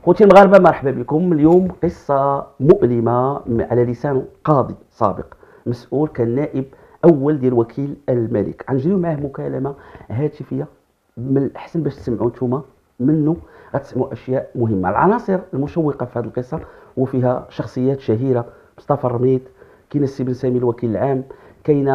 خوتي المغاربة، مرحبا بكم. اليوم قصة مؤلمة على لسان قاضي سابق مسؤول، كان نائب أول ديال وكيل الملك. غنجريو معاه مكالمة هاتفية من الأحسن باش تسمعوا نتوما منه، غتسمعوا أشياء مهمة. العناصر المشوقة في هذه القصة وفيها شخصيات شهيرة: مصطفى الرميد، كاين السي بن سامي الوكيل العام، كاين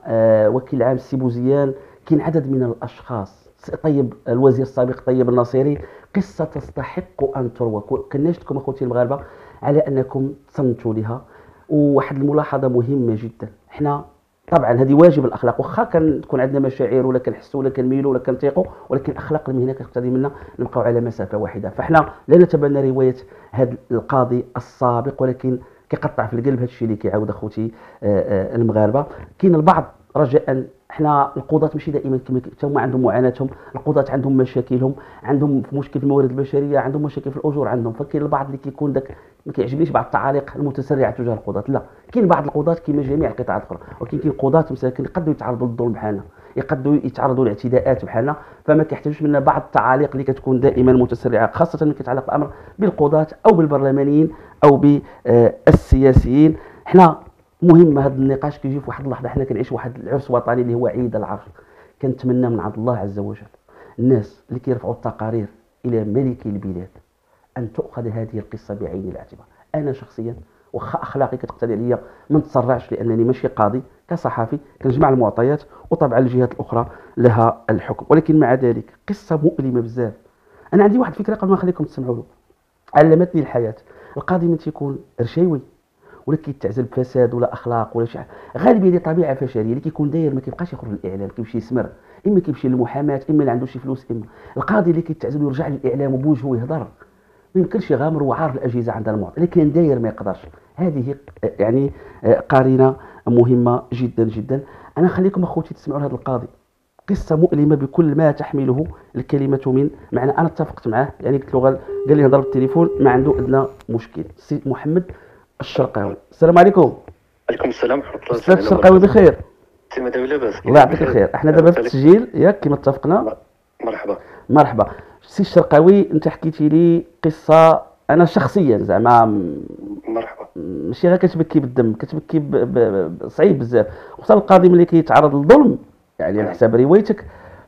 وكيل العام السي بوزيان، كاين عدد من الأشخاص، طيب الوزير السابق طيب الناصري. قصة تستحق أن تروى. كناشدكم أخوتي المغاربة على أنكم تصنتوا لها. وواحد الملاحظة مهمة جدا: حنا طبعا هذه واجب الاخلاق، واخا كنكون عندنا مشاعر ولا كنحسوا ولا كنميلوا ولا كنطيقوا، ولكن الاخلاق المهنه كتقتضي منا نبقاو على مسافه واحده. فحنا لا نتبنى روايه هذا القاضي السابق، ولكن كيقطع في القلب هذا الشيء اللي كيعاود اخوتي المغاربه. كاين البعض، رجاء، حنا القضاة ماشي دائما كما هما عندهم معاناتهم، القضاة عندهم مشاكلهم، عندهم مشكل في الموارد البشريه، عندهم مشاكل في الاجور عندهم. فكاين البعض اللي كيكون داك ما كيعجبنيش بعض التعاليق المتسرعه تجاه القضاة. لا، كاين بعض القضاة كما جميع القطاعات الاخرى، ولكن كاين قضاة مساكن يقدروا يتعرضوا للظلم بحالنا، يقدروا يتعرضوا لاعتداءات بحالنا. فما كيحتاجوش منا بعض التعاليق اللي كتكون دائما متسرعه، خاصه ملي كيتعلق الامر بالقضاة او بالبرلمانيين او بالسياسيين. حنا مهم هذا النقاش كيجي في واحد اللحظه حنا كنعيش واحد العرس وطني اللي هو عيد العرش. كنتمنى من عند الله عز وجل الناس اللي كيرفعوا التقارير الى ملك البلاد ان تؤخذ هذه القصه بعين الاعتبار. انا شخصيا واخا اخلاقي كتقتضي عليا ما نتسرعش، لانني ماشي قاضي، كصحفي كنجمع المعطيات، وطبعا الجهات الاخرى لها الحكم. ولكن مع ذلك قصه مؤلمه بزاف. انا عندي واحد الفكره قبل ما نخليكم تسمعوا له. علمتني الحياه: القاضي من تيكون رشاوي ولا كيتعزل بفساد ولا اخلاق ولا شي حاجه، غالبا دي طبيعه بشريه. اللي كيكون داير ما كيبقاش يخرج للاعلام، كيمشي يسمر، اما كيمشي للمحاماه، اما اللي عنده شي فلوس. اما القاضي اللي كيتعزل ويرجع للاعلام وبوجهه يهضر، ما يمكنش يغامر وعارف الاجهزه عندها المعطى، اللي كان داير ما يقدرش. هذه يعني قارنه مهمه جدا جدا. انا خليكم اخوتي تسمعوا هذا القاضي. قصه مؤلمه بكل ما تحمله الكلمه من معنى. انا اتفقت معاه، يعني قلت له قال لي هضر بالتليفون، ما عنده ادنى مشكل. سي محمد الشرقاوي، السلام عليكم. عليكم السلام ورحمة الله استاذ تعالى الشرقاوي وبركاته. بخير؟ سي مداوي لاباس؟ الله يعطيك الخير. احنا دابا في التسجيل ياك كما اتفقنا. مرحبا. مرحبا. سي الشرقاوي، انت حكيتي لي قصه انا شخصيا زعما مرحبا. ماشي غير كتبكي بالدم، كتبكي صعيب بزاف، خصوصا القاضي ملي كيتعرض للظلم. يعني على حساب روايتك،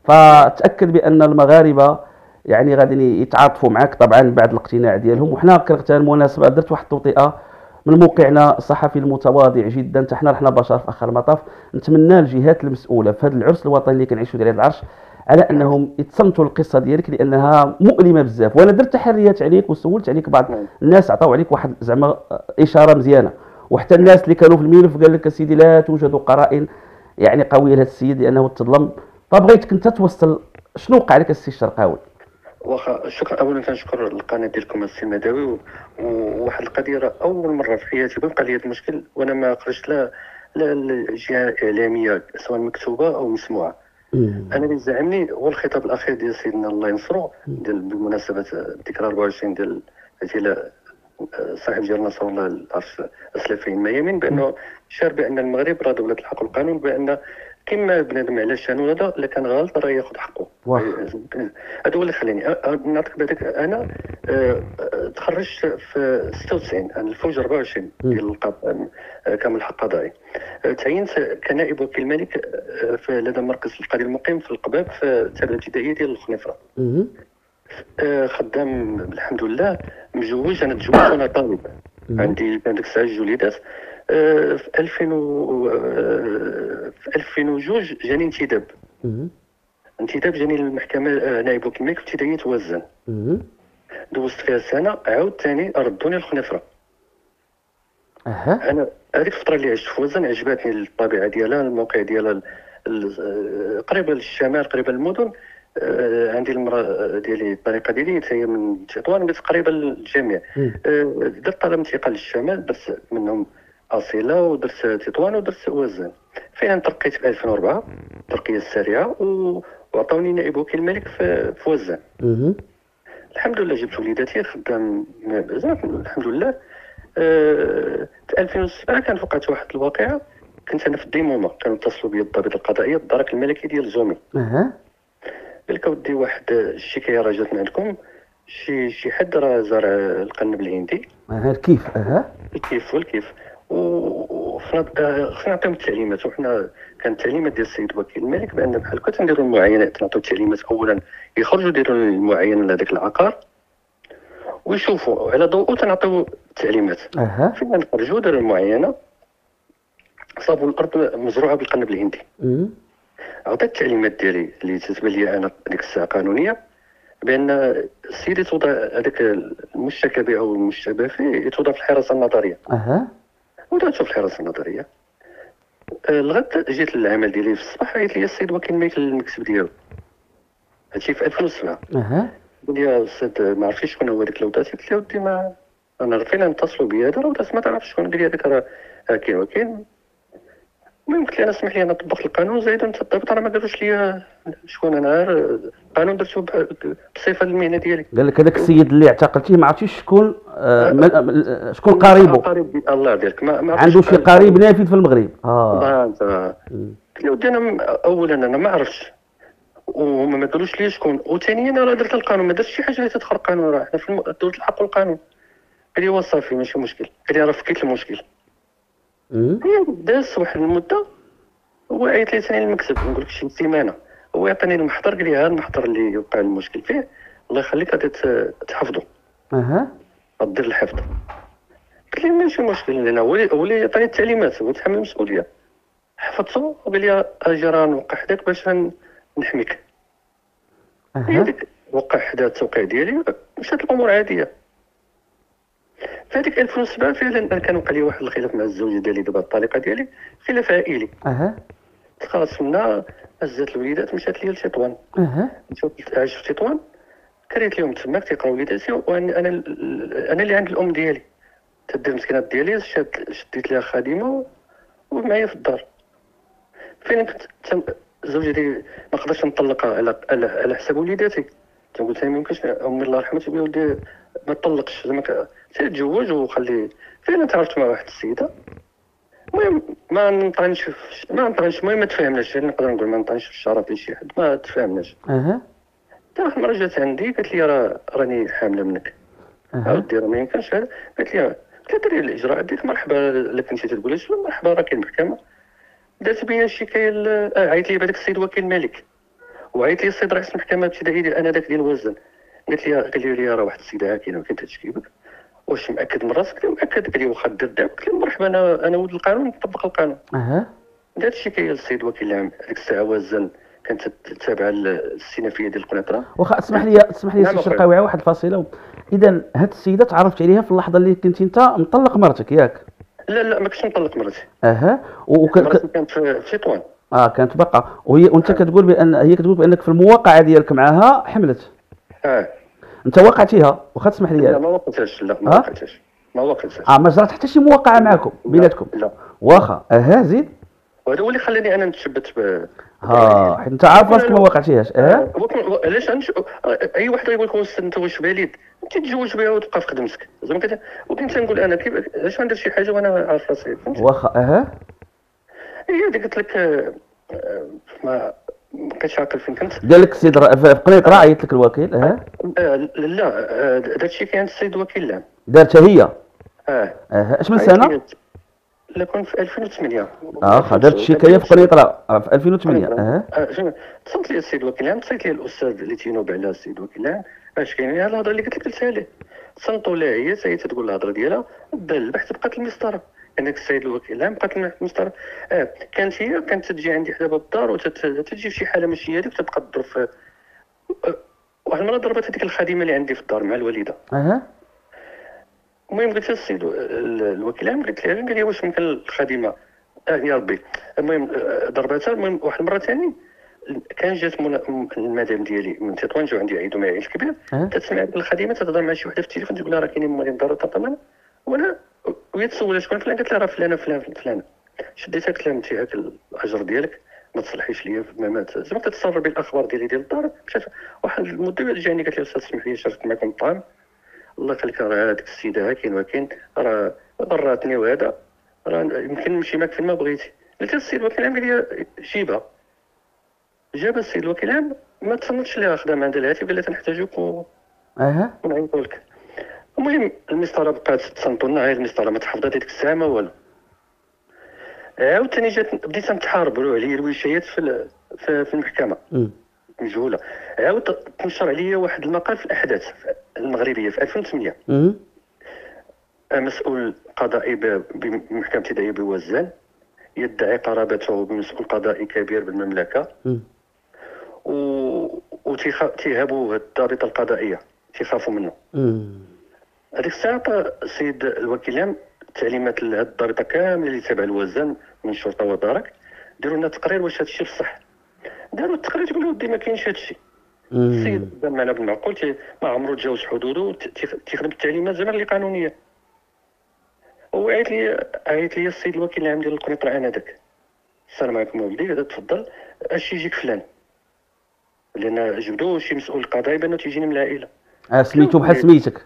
فتاكد بان المغاربه يعني غادي يتعاطفوا معك طبعا بعد الاقتناع ديالهم. وحنا كنغتنم المناسبه درت واحد التوطئه من موقعنا الصحفي المتواضع جدا، حتى حنا رحنا بشر في اخر المطاف. نتمنى الجهات المسؤوله في هذا العرس الوطني اللي كنعيشوا ديال العرش على انهم يتصنتوا القصه ديالك، لانها مؤلمه بزاف. وانا درت تحريات عليك وسولت عليك، بعض الناس عطاو عليك واحد زعما اشاره مزيانه، وحتى الناس اللي كانوا في الملف قال لك اسيدي لا توجد قرائن يعني قويه لهذا السيد لانه تظلم. فبغيتك انت توصل شنو وقع لك السي الشرقاوي. واخا شكرا. اولا كنشكر القناه ديالكم السي مداوي، وواحد القضيه راه اول مره في حياتي بقى لي هذا المشكل وانا ما قريتش لا الجهه اعلاميه سواء مكتوبه او مسموعه. انا اللي زعمني هو الخطاب الاخير ديال سيدنا الله ينصرو ديال بمناسبه الذكرى 24 ديال صاحب ديال نصر الله العرش اسلف فيه الميامين، بانه شار بان المغرب راه دوله الحق والقانون، بان كما بنادم على شانو هذا الا كان غلط راه ياخذ حقه. هذا هو اللي خلاني نعطيك بالك. انا تخرجت في 96، انا الفوج 24 ديال كملحق قضائي. تعينت كنائب وكيل الملك في لدى مركز القاضي المقيم في القباب في التربيه الابتدائيه ديال الخنيفره. خدام الحمد لله، مجوج. انا تزوجت وانا طالب، عندي كان ديك الساعه وليدات. في 2002 جاني انتداب جاني للمحكمه نائب وكيل الملك في ابتدائيه وزن. دوزت فيها سنه، عاود ثاني ردوني للخنيفره. انا هذيك الفتره اللي عشت في وزن عجبتني الطبيعه ديالها، الموقع ديالها قريبه للشمال، قريبه للمدن. عندي المراه ديالي الطريقه ديالي هي من تطوان، بس قريبه للجميع. درت طلب انتقال للشمال، درت منهم اصيله ودرت تطوان ودرت وزن. فعلا ترقيت في 2004 الترقيه السريعه، وعطاوني نائب وكيل الملك في وزن. الحمد لله جبت وليداتي، خدام بزاف الحمد لله. في 2007 كان وقعت واحد الواقعه، كنت انا في الديمومه، كانوا اتصلوا بي الضابط القضائيه الدرك الملكي ديال زومي. قال لك اودي واحد الشكايه راه جات من عندكم، شي حد راه زرع القنب الهندي. كيف الكيف والكيف. وخصنا نعطيهم التعليمات، وحنا كانت التعليمات ديال السيد وكيل الملك بان بحال هكا تنديروا المعاينات، نعطيو التعليمات اولا يخرجوا يديروا المعاينه لهذاك العقار ويشوفوا على ضوء تنعطيو التعليمات. فين نخرجوا داروا المعاينه صابوا الارض مزروعه بالقنب الهندي. عطيت التعليمات ديالي اللي تتبان لي انا ديك الساعه قانونيه بان السيد توضع هذاك المشتكى به او المشتبه فيه يتوضع في الحراسه النظريه. ودرتو في الحراسه النظريه. الغد جيت للعمل ديالي في الصباح، عيط لي السيد وكيل الملك للمكتب ديالو، هادشي في 2007. قال لي يا استاذ ما عرفتيش شكون هو داك لودات؟ قلت له ودي ما انا عرفنا نتصلوا بيا هذا لودات ما تعرفش شكون. قال لي هذاك راه كاين وكاين. المهم قلت له انا اسمح لي انا طبقت القانون زايد انت الضابط راه ما قالوش لي شكون انا، القانون درتو بصفه المهنه ديالي. قال لك هذاك السيد اللي اعتقلتيه ما عرفتيش شكون شكون قريبه؟ قريب الله يرضيك ما عنده شي قريب نافذ في المغرب. قلت له ودي انا اولا انا ما عرفتش وهما ما قالوش لي شكون، وثانيا انا راه درت القانون ما درتش شي حاجه اللي تدخل القانون، راه حنا في دوله الحق والقانون. قال لي وا صافي ماشي مشكل. قال لي راه فكيت المشكل. هي داز واحد المده هو عيط لي ثاني للمكتب، نقول لك شي سيمانه، هو يعطيني المحضر قال لي ها المحضر اللي وقع المشكل فيه الله يخليك غادي تحفظه غدير الحفظ. قلت لي ماشي مشكل لان هو اللي يعطيني التعليمات هو يتحمل المسؤوليه. حفظته وقال لي اجي راه نوقع حداك باش نحميك. هي ديك وقع حدا التوقيع ديالي مشات الامور عاديه. في هذيك 2007 فعلا كان وقع لي واحد الخلاف مع الزوجه ديالي دابا الطليقه ديالي، خلاف عائلي. تخاصمنا، هزات الوليدات مشات ليا لتطوان. مشات عايش في تطوان، كريت لهم تماك تيقراو وليداتي، وانا انا اللي عند الام ديالي تدير مسكينات ديالي. شديت ليها خادمه ومعايا في الدار. فين كنت الزوجه ديالي ما قدرتش نطلقها على حساب وليداتي. تنقول لها ما يمكنش امي الله يرحمها تقول ولدي ما تطلقش زعما تتزوج وخلي. فين تعرفت مع واحد السيده، المهم ما نطعنش المهم ما تفاهمناش. نقدر نقول ما نطعنش في الشرف ديال شي حد، ما تفاهمناش. حتى واحد المره جات عندي قالت لي راني حامله منك. اودي راه ما يمكنش هذا. قالت لي ديري الاجراءات ديالك مرحبا الا كنتي تقول مرحبا راه كاين المحكمه. دارت بيا الشكايه عيط لي بهذاك السيد وكيل الملك، وعيط لي السيد رئيس المحكمه الابتدائيه ديال انا داك ديال وزن. قال لي راه واحد السيده كاينه وكاين تشكي بك، واش مأكد من راسك؟ قلت له مأكد. قال لي واخا دير دعوه. قلت له مرحبا انا ولد القانون نطبق القانون. دارت الشكايه للسيد وكيل العام. هذيك الساعه وزن كانت تابعه للسينافيه ديال القنيطره. واخا اسمح لي سي الشرقاوي واحد الفاصله. اذا هاد السيده تعرفت عليها في اللحظه اللي كنتي انت مطلق مرتك ياك؟ لا ما كنتش مطلق مرتي. مرتي كانت في تطوان. كانت باقا وانت كتقول بان هي كتقول بانك في المواقعه ديالك معها حملت. انت وقعتيها واخا تسمح لي؟ لا ما وقعتهاش. لا ما وقعتهاش. ما جرات حتى شي موقعه معكم بيناتكم؟ لا واخا زيد. وهذا هو اللي خلاني انا نتشبت حيت انت عارف راسك ما وقعتيهاش. علاش اي واحد يقول لك انت واش باليد انت تتزوج بها وتبقى في خدمتك زعما كذا. وكنت نقول انا كيف علاش غندير شي حاجه وانا عارف راسي واخا هي اللي قلت لك ما بقيتش عاقل فين كنت. قال لك السيد في قنيطره عيط لك الوكيل. لا داكشي كان السيد وكيل العام دارتها هي. اش من سنه؟ لا كنت في 2008. دارت الشكايه في قنيطره في 2008. اتصلت لي السيد وكيل العام، اتصلت لي الاستاذ اللي تينوب على السيد وكيل العام اش كاين هذه الهضره اللي قلتها ليه. صنتوا لها هي تتقول الهضره ديالها، بدا البحث بقات المسطره. يعني السيد الوكيل العام بقات المسطره. كانت هي تجي عندي حدا بالدار وتجي في شي حاله ماشي هذيك وتبقى تضرب في واحد المره ضربت هذيك الخادمه اللي عندي في الدار مع الوالده. المهم قلت للسيد الوكيل العام قلت لها قال لي واش ممكن الخادمه يا ربي. المهم ضربتها. المهم واحد المره ثاني كان جات المدام ديالي من تطوان جاو عندي عيدوا معايا الكبير. تسمع الخادمه تهضر مع شي وحده في التليفون تقول لها راه كاينين مالين دار طاطا وانا وهي تسولها شكون فلان. قالت لها راه فلانه. شديتها قلت لها انت هاك الاجر ديالك ما تصلحيش ليا ما مات زعما تتسربي الاخبار ديالي ديال الدار. مشات واحد المده جاني قالت لي استاذ اسمح لي شاركت معكم الطعام الله يخليك راه هذيك السيده وكاين راه ضراتني وهذا راه يمكن نمشي معك فين ما بغيتي. قلت لها السيد الوكيل العام قال لي جيبها. جاب السيد الوكيل العام ما تصنتش ليها خدام عند الهاتف قال لها تنحتاجوك اها. ونعيطوا لك. المهم المسطره بقات تصنتوا لنا، هاي المسطره ما تحفظها ديك الساعه ما والو. عاوتاني بديت نتحاربوا عليه الوشايات في المحكمه أمم. مجهوله. عاود تنشر عليا واحد المقال في الاحداث المغربيه في 2008. أمم. مسؤول قضائي بمحكمه ابتدائيه بوزان يدعي قرابته بمسؤول قضائي كبير بالمملكه، أمم. وتيهابوا الضابطه القضائيه، تيخافوا منه. أمم. هذيك الساعه السيد الوكيل العام تعليمات لهاد الضابطه كامله اللي تابع الوزان من الشرطه ودارك، ديروا لنا تقرير واش هادشي بصح. داروا التقرير تقولوا ودي ما كاينش هادشي. السيد قدام معنا بالمعقول ما عمرو تجاوز حدوده، تيخدم التعليمات زعما اللي قانونيه. هو عيط لي السيد الوكيل العام ديال القنيطره انذاك: السلام عليكم ولدي، هذا تفضل اش يجيك فلان، لان جبدوا شي مسؤول قضائي بانه تيجيني من العائله. سميتو بحال سميتك.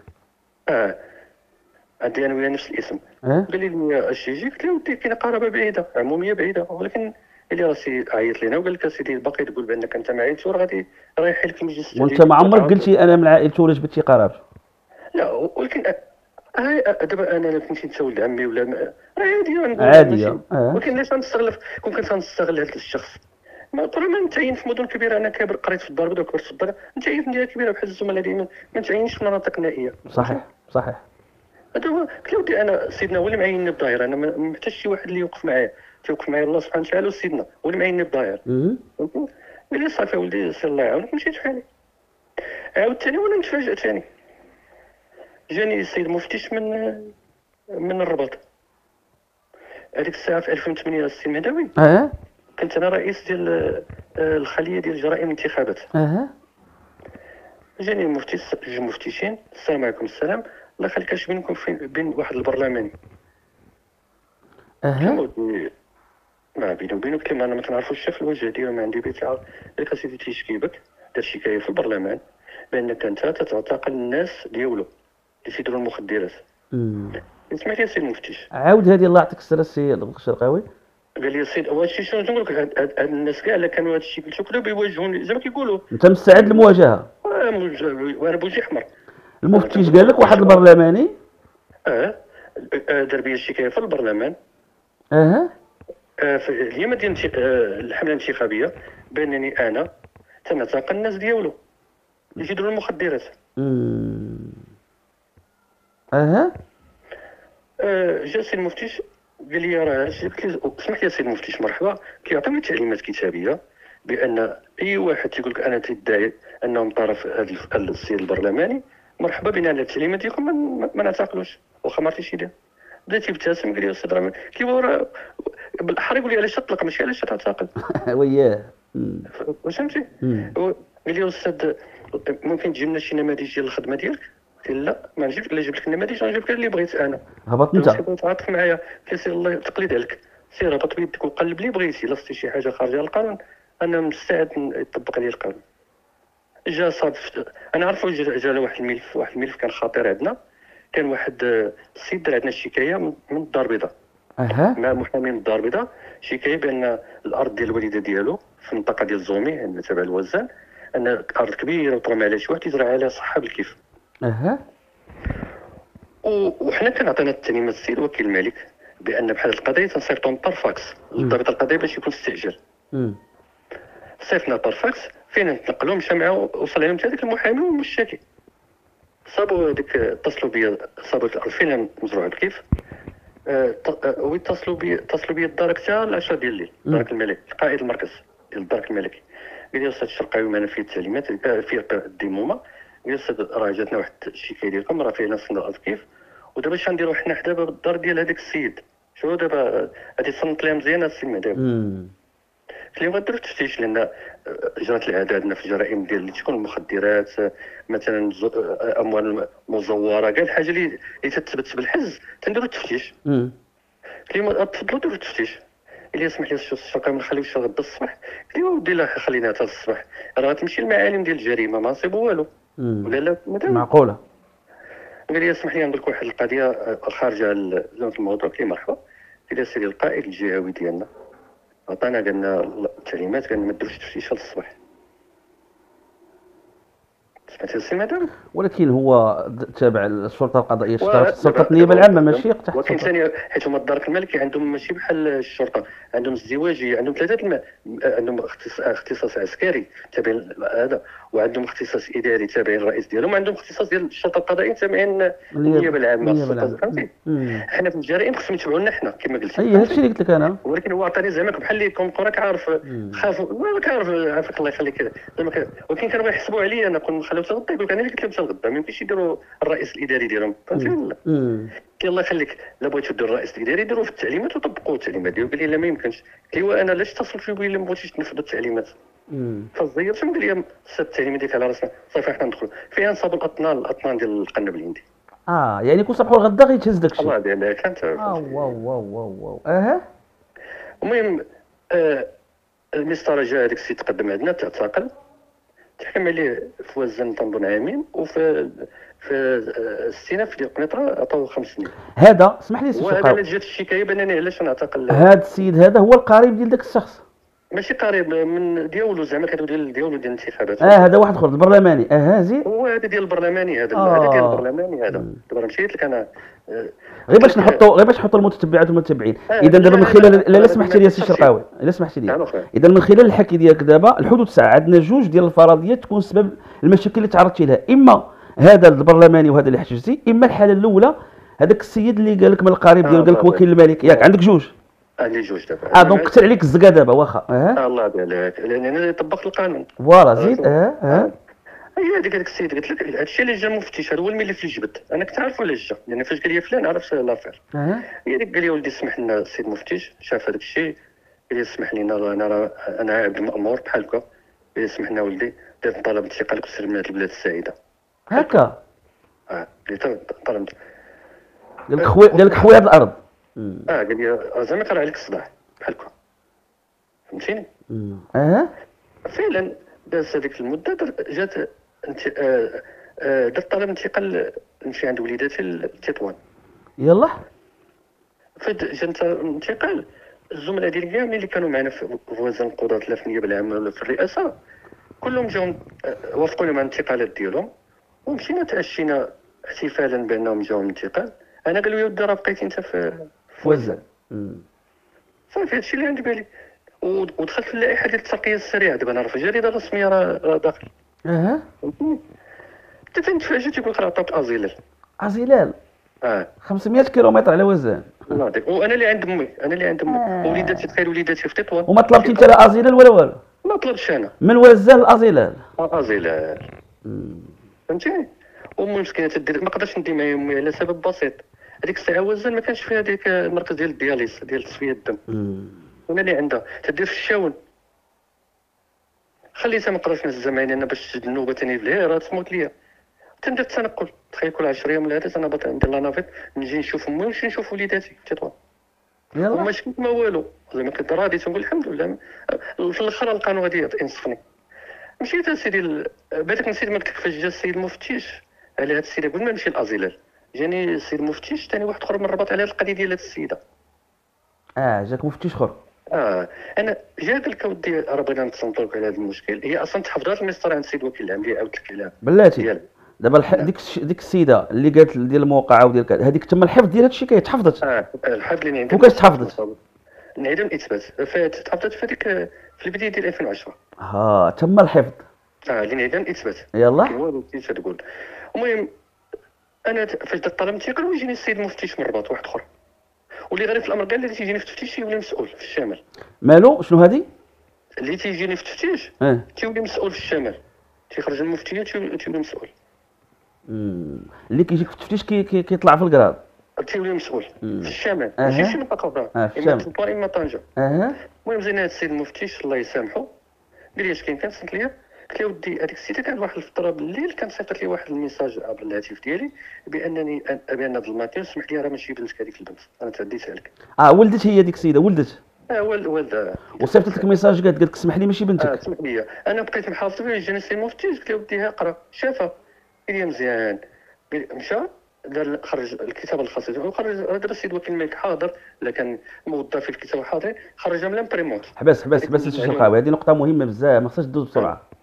عندي انا وياه نفس الاسم. اه. قال لي اش يجيك؟ قلت له ودي كاين قرابه بعيده عموميه بعيده، ولكن اللي راسي عيط لينا وقال لك اسيدي باقي تقول بانك انت ما عيطتش وراه غادي رايح لك المجلس وانت التعديلي. ما عمرك قلتي انا من عائلته ولا جبتي قرابته؟ لا، ولكن دابا انا لا كنت انت ولد عمي ولا راه عادي نقول ماشي. عاديه. ولكن علاش غنستغل كون كنت غنستغل هذا الشخص؟ ما كل ما نتعين في مدن كبيره، انا كابر قريت في الدار البيضاء وكبرت في الدار، نتعين في مدينه كبيره بحال الزملاء ديما ما نتعينش في مناطق نائيه. صحيح صحيح. هذا هو. قلت له ودي انا سيدنا هو اللي معينني بالظاهر، انا ما محتاج شي واحد اللي يوقف معايا، تيوقف معايا الله سبحانه وتعالى وسيدنا هو اللي معينني بالظاهر. قال لي صافي ولدي سير الله يعاونك، مشيت بحالي. عاود ثاني وانا نتفاجئ ثاني، جاني السيد مفتش من الرباط. هذيك الساعه في 2008 السي المهداوي كنت انا رئيس ديال الخليه ديال جرائم الانتخابات. جاني المفتي، جوج مفتشين: السلام عليكم. السلام، الله يخليك اش بينكم بين واحد البرلماني؟ ودي ما بيني وبينك كما انا ما كنعرفوش شاف الوجه ديالو، ما عندي بيت عارف. قالك اسيدي تيشكي بك، دار شكايه في البرلمان بانك انت تتعتقل الناس ديالو اللي تيديروا المخدرات. سمعتي يا سيد المفتش؟ عاود هذه الله يعطيك السر السي الشرقاوي. قال لي السيد هو هادشي شنو نقول لك، هاد الناس كاع الا كانوا هادشي قلتو كلهم بيواجهوني زعما كيقولوا انت مستعد للمواجهه؟ وانا بوجهي احمر. المفتش قال لك واحد البرلماني دار بيا الشكايه في البرلمان في اليوم ديال الحمله الانتخابيه بانني انا تنعتقل الناس ديالو اللي يديروا المخدرات. جا السيد المفتش قال لي راه قلت له سمح لي يا سيد المفتش مرحبا، كيعطيني تعليمات كتابيه بان اي واحد تيقول لك انا تدعي انه من طرف هذا السيد البرلماني، مرحبا بنا على التعليمات ديالكم ما نعتقلوش واخا ما عرفتيش يدير. بدا تيبتسم قال لي استاذ راه كي هو بالاحرى يقول لي علاش تطلق ماشي علاش تعتقل. وياه. فهمتي؟ قال لي استاذ ممكن تجيب لنا شي نماذج ديال الخدمه ديالك؟ قلت له لا ما نجيبش، الا جبت لك النماذج غنجيب لك اللي بغيت انا. هبط انت تعاطف معايا، كيسير الله تقليد عليك، سير هبط بيدك وقلب لي بغيتي، لا صدتي شي حاجه خارجه القانون انا مستعد يطبق عليا القانون. جا صادف انا عارفه، جا له واحد الملف كان خطير عندنا، كان واحد السيد دار عندنا شكايه من الدار البيضاء مع محامي من الدار البيضاء، شكايه بان الارض ديال الوالده ديالو في المنطقه ديال الزومي عندنا تبع الوزان، ان ارض كبيره وطرم عليها شي واحد يزرع عليها صحه بالكيف. وحنا كان عطينا التعليمات السيد وكيل الملك بان بحال هاد القضيه تنصيفطوا طرفاكس للضابط القضائي باش يكون استعجال. صيفطنا طرفاكس فين نتنقلوا، مشى معاه وصل عليهم حتى داك المحامي والمشتكي، صابوا ديك اتصلوا بيا، صابوا الارض فين مزروعه بكيف، اتصلوا بيا الدار حتى 10 ديال الليل، دارك الملك قائد المركز ديال الدرك الملكي. قال لي استاذ الشرقاوي معنا فيه التعليمات فيه الديمومه، قال لي استاذ راه جاتنا واحد الشكايه ديالكم راه فيه ناس الارض كيف، ودابا اش غنديروا حنا حدا باب الدار ديال هذاك السيد، شو دابا غادي تصنت ليها مزيان السي المهداوي. قلت لهم غنديروا التفتيش لان جرات العاده عندنا في الجرائم ديال اللي تكون المخدرات مثلا اموال مزوره كاع الحاجه اللي تثبت بالحز تنديروا التفتيش. قلت لهم تفضلوا ديروا التفتيش. قال لي اسمح لي الشرطه ما نخليوش غدا الصباح. قلت له ودي لا خلينا حتى الصباح، راه غتمشي المعالم ديال الجريمه ما نصيبوا والو ولا لا معقوله. قال لي اسمح لي نقول لك واحد القضيه خارجه على الموضوع. قلت له مرحبا. قال لي سيدي القائد الجهوي ديالنا عطانا قالنا التعليمات، قالنا ما ديروش تفتيش الصباح. سمعتي السي مدام. ولكن هو تابع الشرطه القضائيه، شرطه ودابا النيابه العامه ماشي تحت وكاين السلطه. ثاني حيت هما الدرك الملكي عندهم ماشي بحال الشرطه، عندهم ازدواجيه، عندهم ثلاثه عندهم اختصاص عسكري تابع هذا، وعندهم اختصاص اداري تابع الرئيس ديالهم، وعندهم اختصاص ديال الشرطه القضائيه تابعين النيابه العامه النيابه السلطه، العامه. فهمتي. حنا في الجرائم خصهم يتبعونا حنا كما قلتي، اي هادشي فهمتي. اللي قلت لك انا. ولكن هو عطاني زعما بحال اللي كون راك عارف خافوا، راك عارف عافاك الله يخليك زعما ولكن كانوا يحسبوا عليا انا كون خلاو حتى غدا، يقول لك انا اللي قلت لهم حتى غدا ما يمكنش يديروا الرئيس الاداري ديالهم، فهمتي ولا لا. قال الله يخليك لا بغيتو ديروا الرئيس الاداري ديروا في التعليمات وطبقوا التعليمات ديالو. قال لي لا ما يمكنش. قال لي انا علاش اتصلت فيه قال لي ما بغيتيش تنفذوا التعليمات. فالزير شنو قال لي سد التعليمات ديالك على راسنا صافي حنا ندخلوا فيها نصابوا الاطنان ديال القنب الهندي. يعني كون صبحوا الغدا غيتهز داكشي. الله يدير كانت واو واو واو واو. المهم المسطره جا هذاك السيد تقدم عندنا تعتقل، تحكم عليه في وزن تنظن عامين، في الاستئناف ديال القنيطره عطاوه 5 سنين. هذا اسمح لي سي وهذا شقاوي، جات الشكايه بانني علاش نعتقل. هذا السيد هذا هو القريب ديال داك الشخص؟ ماشي قريب من ديالو زعما كانوا ديالو ديال الانتخابات. هذا واحد اخر البرلماني. زيد. هو هذا ديال البرلماني، هذا ديال البرلماني هذا. دابا مشيت لك انا غير باش نحطوا المتتبعات والمتتبعين. اذا دابا من خلال لا سمحتي لي سي شرقاوي، لا سمحتي لي، اذا من خلال الحكي ديالك دابا الحدود 9 عندنا جوج ديال الفرضيات تكون سبب المشاكل اللي تعرضتي لها، اما هذا البرلماني وهذا اللي حجزتي، اما الحاله الاولى هذاك السيد اللي قال لك من القريب ديال قال لك وكيل الملك. ياك عندك جوج؟ عندي جوج دابا. دونك كثر عليك الزكا دابا واخا. الله يبارك لان انا طبقت القانون. فوالا زيد. هي هذيك السيد قلت لك هادشي اللي جا المفتش هذا هو الملف اللي جبت انا كنت عارفه علاش جا، لان فاش قال لي فلان عرف لافير. هي ديك قال لي ولدي اسمح لنا السيد المفتش شاف هذاك الشيء، قال لي اسمح لي انا عبد المامور بحال هكا، قال لي اسمح لنا ولدي درت طلب انتقالك وسير من هذه البلاد السعيده هكا. قلت طلبت قال لك خويا هذه الارض. قال لي زعما طلع عليك الصداع بحال هكا، فهمتيني. فعلا داز هذيك المده جات درت طلب انتقال نمشي عند وليداتي لتطوان. يلا جا الانتقال الزملاء ديالي كاع اللي كانوا معنا في وزن القضاة لا في النيابه العامه ولا في الرئاسه كلهم جاو وافقوا لهم على الانتقالات ديالهم، ومشينا تعشينا احتفالا بانهم جاو من الانتقال. انا قالوا يا ودي راه بقيتي انت في وزن. صافي هادشي اللي عندي بالي، ودخلت في اللائحه ديال الترقيه السريعه. دابا انا راه في الجريده الرسميه راه داخل. حتى فين تفاجئت يقول لك راه عطاك ازيلال 500 كيلومتر على وزن. الله يعطيك. وانا اللي عند امي وليداتي تخيل وليداتي في تطوان. وما طلبتي انت لا ازيلال ولا والو؟ ما طلبتش انا من وزن الازيلال. ازيلال فهمتيني. امي مسكينه تدير ما قدرتش ندي معايا امي على سبب بسيط، هذيك الساعه وزن ما كانش فيها ديك المركز ديال الدياليز ديال تصفيه الدم. وانا اللي عندها تدير في الشاون، خليتها ما قدرتش نهز معايا انا باش تجد النوبه ثاني في الهيره تموت ليا. تندير التنقل تخيل كل 10 ايام ولا هذا انا باغي ندير لا نافيت نجي نشوف امي ونمشي نشوف وليداتي في تطوان. وما شفت ما والو زعما كنت راضي تنقول الحمد لله. في الاخر القانون غادي ينصفني. مشيت اسيدي بعدك نسيت ما قلت لك فاش جا السيد المفتش على هذا السيده قبل ما نمشي لازيلال جاني السيد المفتش ثاني واحد اخر من الرباط على هذه القضيه ديال هذه السيده. جاك مفتش اخر. انا جا قال لك اودي راه بغينا نتصنتوا لك على هذا المشكل. هي اصلا تحفظات المسطره عند السيد وكيل العام اللي عاودت لك عليها بلاتي. دابا ديك السيده اللي قالت ديال الموقعه وديال هذيك تم الحفظ ديال هذا الشيء تحفظت. الحفظ اللي عندي فوقاش تحفظت؟ انعدام الاثبات تحفظت في هذيك في البدايه ديال 2010. تم الحفظ. الانعدام الاثبات. يلا والو كنت تقول. المهم انا فاش درت طلب انتقال ويجيني السيد المفتش من الرباط واحد اخر، واللي غريب في الامر قال لي تيجيني في التفتيش يولي مسؤول في الشمال. مالو شنو هادي؟ اللي تيجيني في التفتيش تيولي مسؤول في الشمال، تيخرج المفتي تيولي مسؤول. اللي كيجيك في التفتيش كيطلع في الكراد تيولي مسؤول في الشمال ماشي شي منطقه اخرى اما تطوان اما طنجه. المهم زينا هاد السيد المفتيش الله يسامحو قال لي اش كاين كنصنت ليا. قلت له ودي هذيك السيده كانت واحد الفتره بالليل كانت صيفطت لي واحد الميساج عبر الهاتف ديالي بان هذا الماتين سمح لي راه ماشي بنتك هذيك البنت انا تعديتها لك. ولدت هي ديك السيده ولدت. ولد وصيفطت لك ميساج قالت لك اسمح لي ماشي بنتك. سمح لي. انا بقيت محافظ فيه جاني السيد المفتيش قلت له ودي اقرا شافها قال لي مزيان مشى دار خرج الكتاب الخاص وخرج دابا السيد وكيل الملك حاضر الا كان موظف في الكتاب حاضر خرجها من الامبريمونت. حبس الشرقاوي هذه نقطه مهمه بزاف ما خصهاش تدوز بسرعه.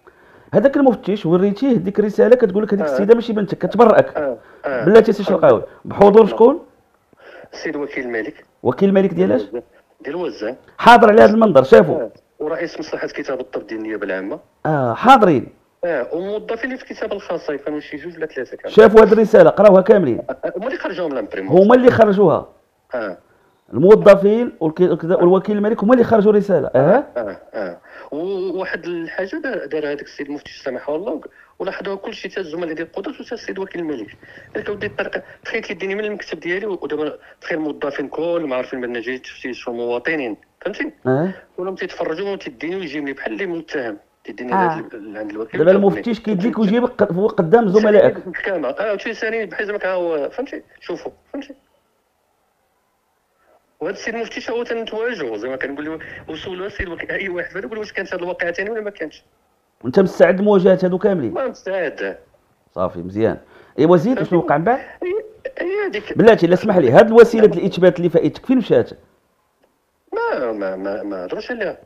هذاك المفتش وريتيه ديك الرساله كتقول لك هذيك السيده ماشي بنتك، كتبرئك. بلاتي سي شرقاوي بحضور شكون؟ السيد وكيل الملك وكيل الملك ديالاش؟ ديال وزان. حاضر على هذا المنظر شافوا. ورئيس مصلحه كتاب الطب ديال النيابه العامه. حاضرين. وموظفين اللي في الكتابه الخاصه كانوا شي جوج ولا ثلاثه كانوا. شافوا هذه الرساله قراوها كاملين. هما اللي خرجوهم لامبريمون. هما اللي خرجوها. الموظفين والوكيل الملك هما اللي خرجوا الرساله. وواحد الحاجه دار هذاك السيد المفتي سامحه الله، ولاحظوها كلشي حتى الزملاء ديال القضاة وحتى السيد وكيل الملك. قالك اودي الطريقه تخيل كيديني من المكتب ديالي، ودابا تخيل الموظفين كلهم عارفين بان جاي تفتيش المواطنين، فهمتي؟ كلهم تيتفرجوا وتيديني ويجيبني بحال اللي متهم، تيديني عند الوكيل. دابا المفتش كيديك ويجيبك قدام زملائك في المحكمه. وتيساليني بحال زعما هو، فهمتي؟ شوفوا، فهمتي؟ وهذا السيد المفتي هو تنتواجهوا زعما كنقول له وسولوا السيد وكيل اي واحد فهذا يقول واش كانت هذه الواقعه ثاني ولا ما كانتش. وانت مستعد لمواجهه هادو كاملين؟ ما مستعد. صافي مزيان. ايوا زيد شنو وقع من بعد؟ هي هذيك بلاتي لا اسمح لي، هاد الوسيله الاثبات اللي فايتك فين مشات؟ ما هضرش عليها.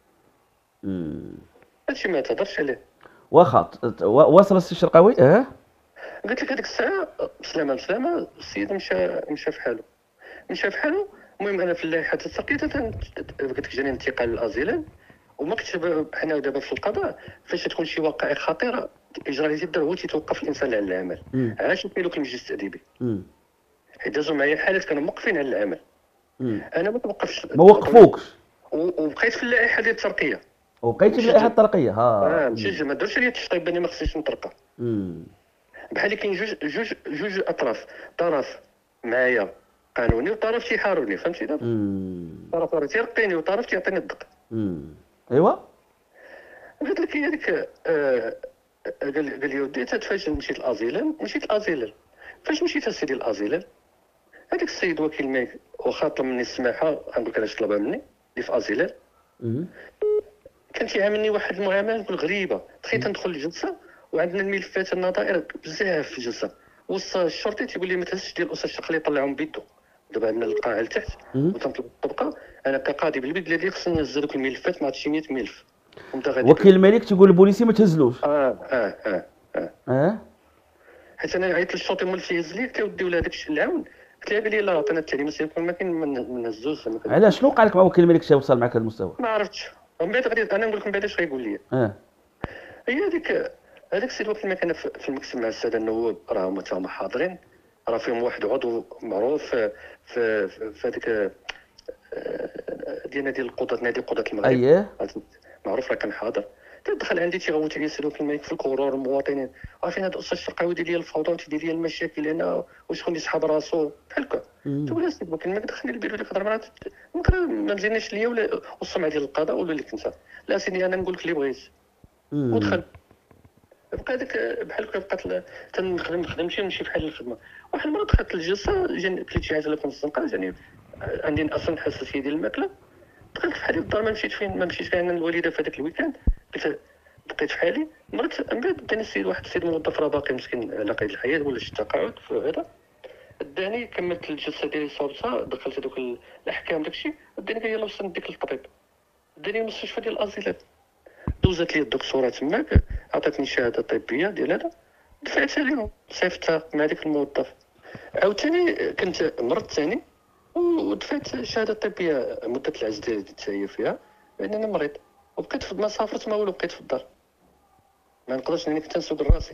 هادشي ما تهضرش عليه. واخا واصل السي الشرقاوي. قلت لك هذيك الساعه بسلامه السيد مشى في حاله. المهم انا في اللائحه الترقيه قلت لك جاني انتقال للازيلان، وما كتب حنا دابا في القضاء فاش تكون شي وقائع خطيره الاجراء اللي تيدار هو تيتوقف الانسان على العمل. علاش كاين المجلس التأديبي؟ حيت دازوا معايا حالات كانوا موقفين على العمل. انا ما توقفش، ما وقفوكش، وبقيت في اللائحه ديال الترقيه. وبقيت في اللائحه الترقيه. ماشي ما درتش لي التشطيب باني ما خصنيش نترقى. بحال كاين جوج اطراف، طرف معايا قانوني وطرف تيحاربني، فهمتي دابا؟ طرف تيرقيني وطرف تيعطيني الدق. ايوا قلت لك هي هذيك قال لي ودي فاش مشيت الازيلان فاش مشيت اسيدي الازيلان هذاك السيد وكيل الملك واخا طلب مني السماحه، غنقول لك علاش طلبها مني اللي في ازيلان. كان تيعاملني واحد المعامله غريبه. تخيل تندخل الجلسه وعندنا الملفات النظائر بزاف في الجلسه، وسط الشرطي تيقول لي ما تهزش ديال الاستاذ الشقلي يطلعهم بيدو. دابا عندنا القاعه لتحت وتنطلب الطبقه، انا كقاضي بالبدله ديالي خصني نهز دوك الملفات مع شي 100 ملف. وكيل الملك تيقول البوليسي ما تهزلوش. حيت انا عيطت للشرطي مول تيهز لي، قلت له ودي ولا هذاك الشيء العون، قلت له قال لي لا عطينا التعليمات سيكون ما كاين ما نهزوش. علاش شنو وقع لك مع وكيل الملك وصل معك هذا المستوى؟ ما عرفتش. ومن بعد غادي انا نقول لكم بعدا اش غايقول لي. هي هذاك السيد وكيل الملك كان في المكتب مع الساده النواب، راهم تاهما حاضرين، راه فيهم واحد عضو معروف في هذيك ديال القضاة، نادي قضاة المغرب. معروف راه كان حاضر. دخل عندي تيغوت عليا السيد وكيل الملك في الكورور المواطنين، عارفين هذا الاستاذ الشرقاوي دير لي الفوضى وتيدير لي المشاكل هنا وشكون اللي سحاب راسو بحال هكا. تقول السيد وكيل الملك دخلني البيرو ديك الهضره معاه، ما مزيناش ليا ولا والسمعه ديال القضاء ولا اللي كنت. لا سيدي انا نقول لك اللي بغيت. ودخل بقى داك بحال هكا بقات تنخدم نمشي بحال الخدمه. واحد المره دخلت للجلسه جاني كليت شي حاجه لكم الزنقه، جاني عندي اصلا حساسيه ديال الماكله. دخلت في حالي الدار، ما مشيتش فين عند الوالده في هذاك الويكاند. بقيت في حالي. مرات من بعد داني واحد السيد موظف راه باقي مسكين على قيد الحياه ولا شي تقاعد في هذا، داني كملت الجلسه ديالي صوبتها، دخلت هذوك الاحكام داكشي، داني قال يلاه وصل نديك للطبيب، داني المستشفى ديال الازيلات، دوزت لي الدكتوره تماك، عطاتني شهاده طبيه ديال هذا، دفعتها لهم صيفطتها مع ديك الموظف. عاوتاني كنت مرضت ثاني ودفعت شهاده طبيه مده العزل ديالي حتى هي فيها بان انا مريض، وبقيت ما سافرت ما والو، بقيت في الدار ما نقدرش انني كنت نسوق راسي.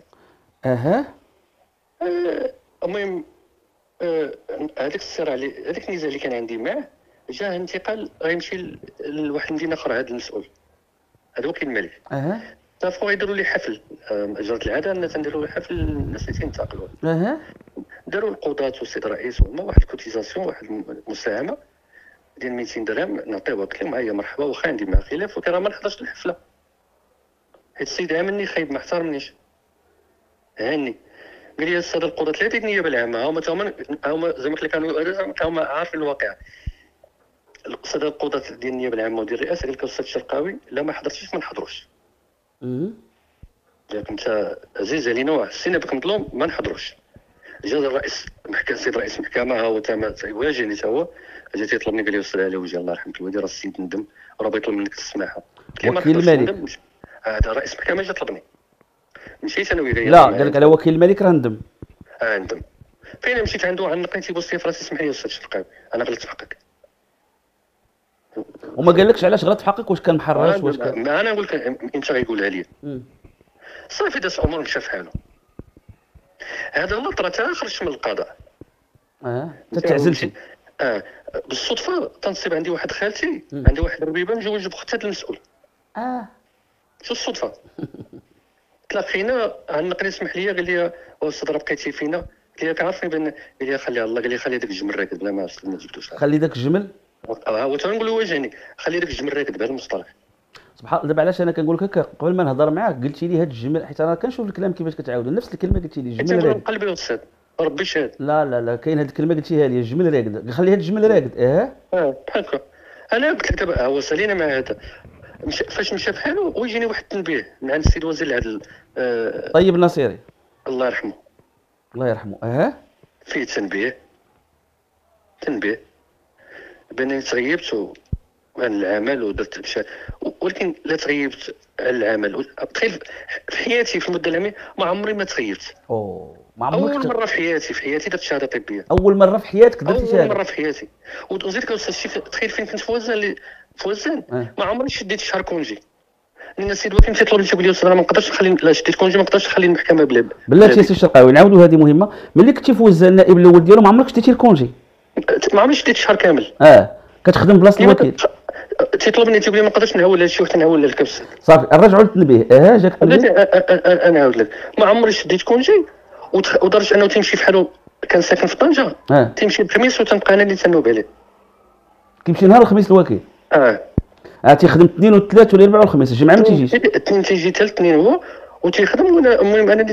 المهم هذاك الصراع اللي هذاك النزاع اللي كان عندي معاه، جاه انتقال غيمشي لواحد المدينه اخرى. هذا المسؤول هذا وكيل الملك اتفقوا يديروا لي حفل، جرت العاده ان تنديروا حفل الناس اللي تنتقلوا. داروا القضاة والسيد الرئيس هما واحد الكوتيزاسيون، واحد المساهمه ديال 200 درهم نعطيوها. قلت لهم هيا مرحبا، واخا عندي معاه خلاف ولكن راه ما نحضرش الحفله حيت السيد عاملني خايب، ما احترمنيش، هاني. قال لي الساده القضاة ثلاثه النيابه العامه هما زي ما كانوا هما عارفين الواقع. الساده القضاة ديال النيابه العامه وديال الرئاسه قال لك الاستاذ الشرقاوي لا ما حضرتيش ما نحضروش. قال انت عزيز علينا وحسينا بك مظلوم ما نحضروش. جا الرئيس محكمه، السيد رئيس المحكمه هو واجهني حتى هو، جا تيطلبني قال لي استاذ علي وجه الله يرحمك الوالدي، راه السيد ندم راه بيطلب منك السماحه. وكيل الملك هذا رئيس المحكمه جا طلبني مشيت انا وياه لا قال لك على وكيل الملك راه ندم. ندم. فين مشيت عنده عنقني تيبوس لي فراسي اسمح لي استاذ الشرقاوي انا غلطت في حقك. وما قالكش علاش غلط في حقك؟ واش كان محرش واش كان؟ ما انا نقول لك انت غيقولها لي. صافي داز امور مشى في حاله. هذا غلط راه خرجت من القضاء. تعزلتي. بالصدفه تنصيب عندي واحد خالتي عندي واحد الربيبه مجوج بختها المسؤول. شو الصدفه. تلاقينا عنقني سمح لي قال لي استاذ راه بقيتي فينا. قال لي كعرفني بان قال لي خليها الله. قال لي خلي داك الجمل راكد بلا ما جبتوش. خلي داك الجمل. هو تنقول له واجهني خلي داك الجمل راكد بهذا المصطلح. سبحان الله. دابا علاش انا كنقول لك هكا قبل ما نهضر معاك قلتي لي هاد الجمل، حيت انا كنشوف الكلام كيفاش كتعاودوا نفس الكلمه قلتي لي الجمل راكد. قلبي استاذ ربي شاهد. لا كاين هاد الكلمه قلتيها لي الجمل راكد. خلي هاد الجمل راكد. بحال هكا. انا قلت لك دابا هو سالينا مع هذا فاش مشى في حاله ويجيني واحد التنبيه من عند السيد وزير العدل طيب النصيري الله يرحمه. الله يرحمه. فيه تنبيه بانني تغيبت عن العمل ودرت ولكن لا تغيبت عن العمل. تخيل في حياتي في المده العاميه ما عمري ما تغيبت. ما عمرك اول مره في حياتي درت شهاده طبيه. اول مره في حياتك درتي شهاده؟ اول مره في حياتي. وزيد كنوصل تخيل فين كنت في وزان ما عمري شديت شهر كونجي. لان السيد الوكيل تيطلب لي تيقول لي استاذ راه ما نقدرش نخلي لا شديت كونجي ما نقدرش نخلي المحكمه بلاتي سي الشرقاوي نعاودوا هذه مهمه. ملي كنتي في وزان النائب الاول ديالو ما عمرك شديتي الكونجي؟ ما عمري شديت شهر كامل. كتخدم بلاصه الوكيل. تيطلبني تيقول لي ما نقدرش نعول هذا الشيء حتى نعول الكبس. صافي نرجعوا للتنبيه. جاك التنبيه. انا نعاود لك ما عمري شديت كونجي ودرجه انه تيمشي بحالو. كان ساكن في طنجه تيمشي الخميس وتنبقى انا اللي تنوب عليه. كيمشي نهار الخميس الوكيل. تيخدم الاثنين والثلاث والاربعاء والخميس. الجمعه ما تيجيش. الاثنين تيجي حتى الاثنين هو وتيخدم. وانا المهم انا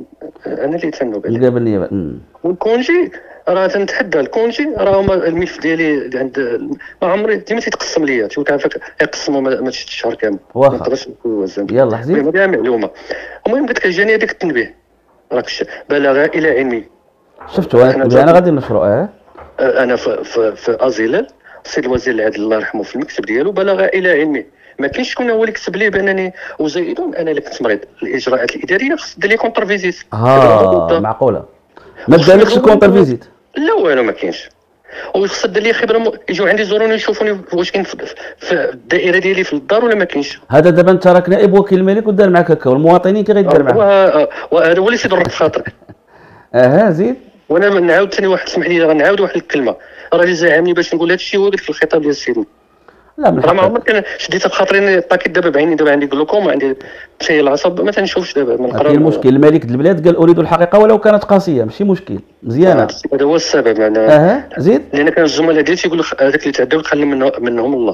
اللي تنوب عليه. قابل النيابه. والكونجي راه تنتحدى. الكونجي راه هما الملف ديالي عند ما عمري ديما تيتقسم ليا. تيقول لك عافاك يقسموا ما تشدش الشهر كامل. ما نقدرش نوزن. يلاه حزين. المهم هذه معلومه. المهم قلت لك جاني هذاك التنبيه راك بلغ الى علمي. شفتوا انا غادي نشرو. انا في ازيلال السيد الوزير العدل الله يرحمه في المكتب ديالو بلغ الى علمي. ما كاينش شكون هو اللي كتب لي بانني وزائد انا اللي كنت مريض. الاجراءات الاداريه خص دير لي كونتر فيزيت. معقوله ما دارلكش كونتر فيزيت؟ لا والو ما كاينش. وخص دير لي خبره يجيو عندي يزوروني يشوفوني واش كاين في الدائره ديالي في الدار ولا ما كاينش. هذا دابا انت راك نائب وكيل الملك ودار معك هكا والمواطنين كي غيدير معاك. وهذا هو اللي تيضرك في خاطرك. زيد. وانا نعاود ثاني واحد سمح لي غنعاود واحد الكلمه راه اللي زعمني باش نقول هذا الشيء هو قلت في الخطاب ديال السيد. لا من حقك. ما عمرك انا شديتها بخاطري طاكيت دابا بعيني. دابا عندي جلوكوما عندي شي العصب ما تنشوفش دابا من قرب. كاين مشكل. الملك د البلاد قال اريد الحقيقه ولو كانت قاسيه. ماشي مشكل مزيانه. هذا هو السبب. انا زيد. لان كان الزملاء ديالي تيقولوا هذاك اللي تعداو تخلي منهم الله.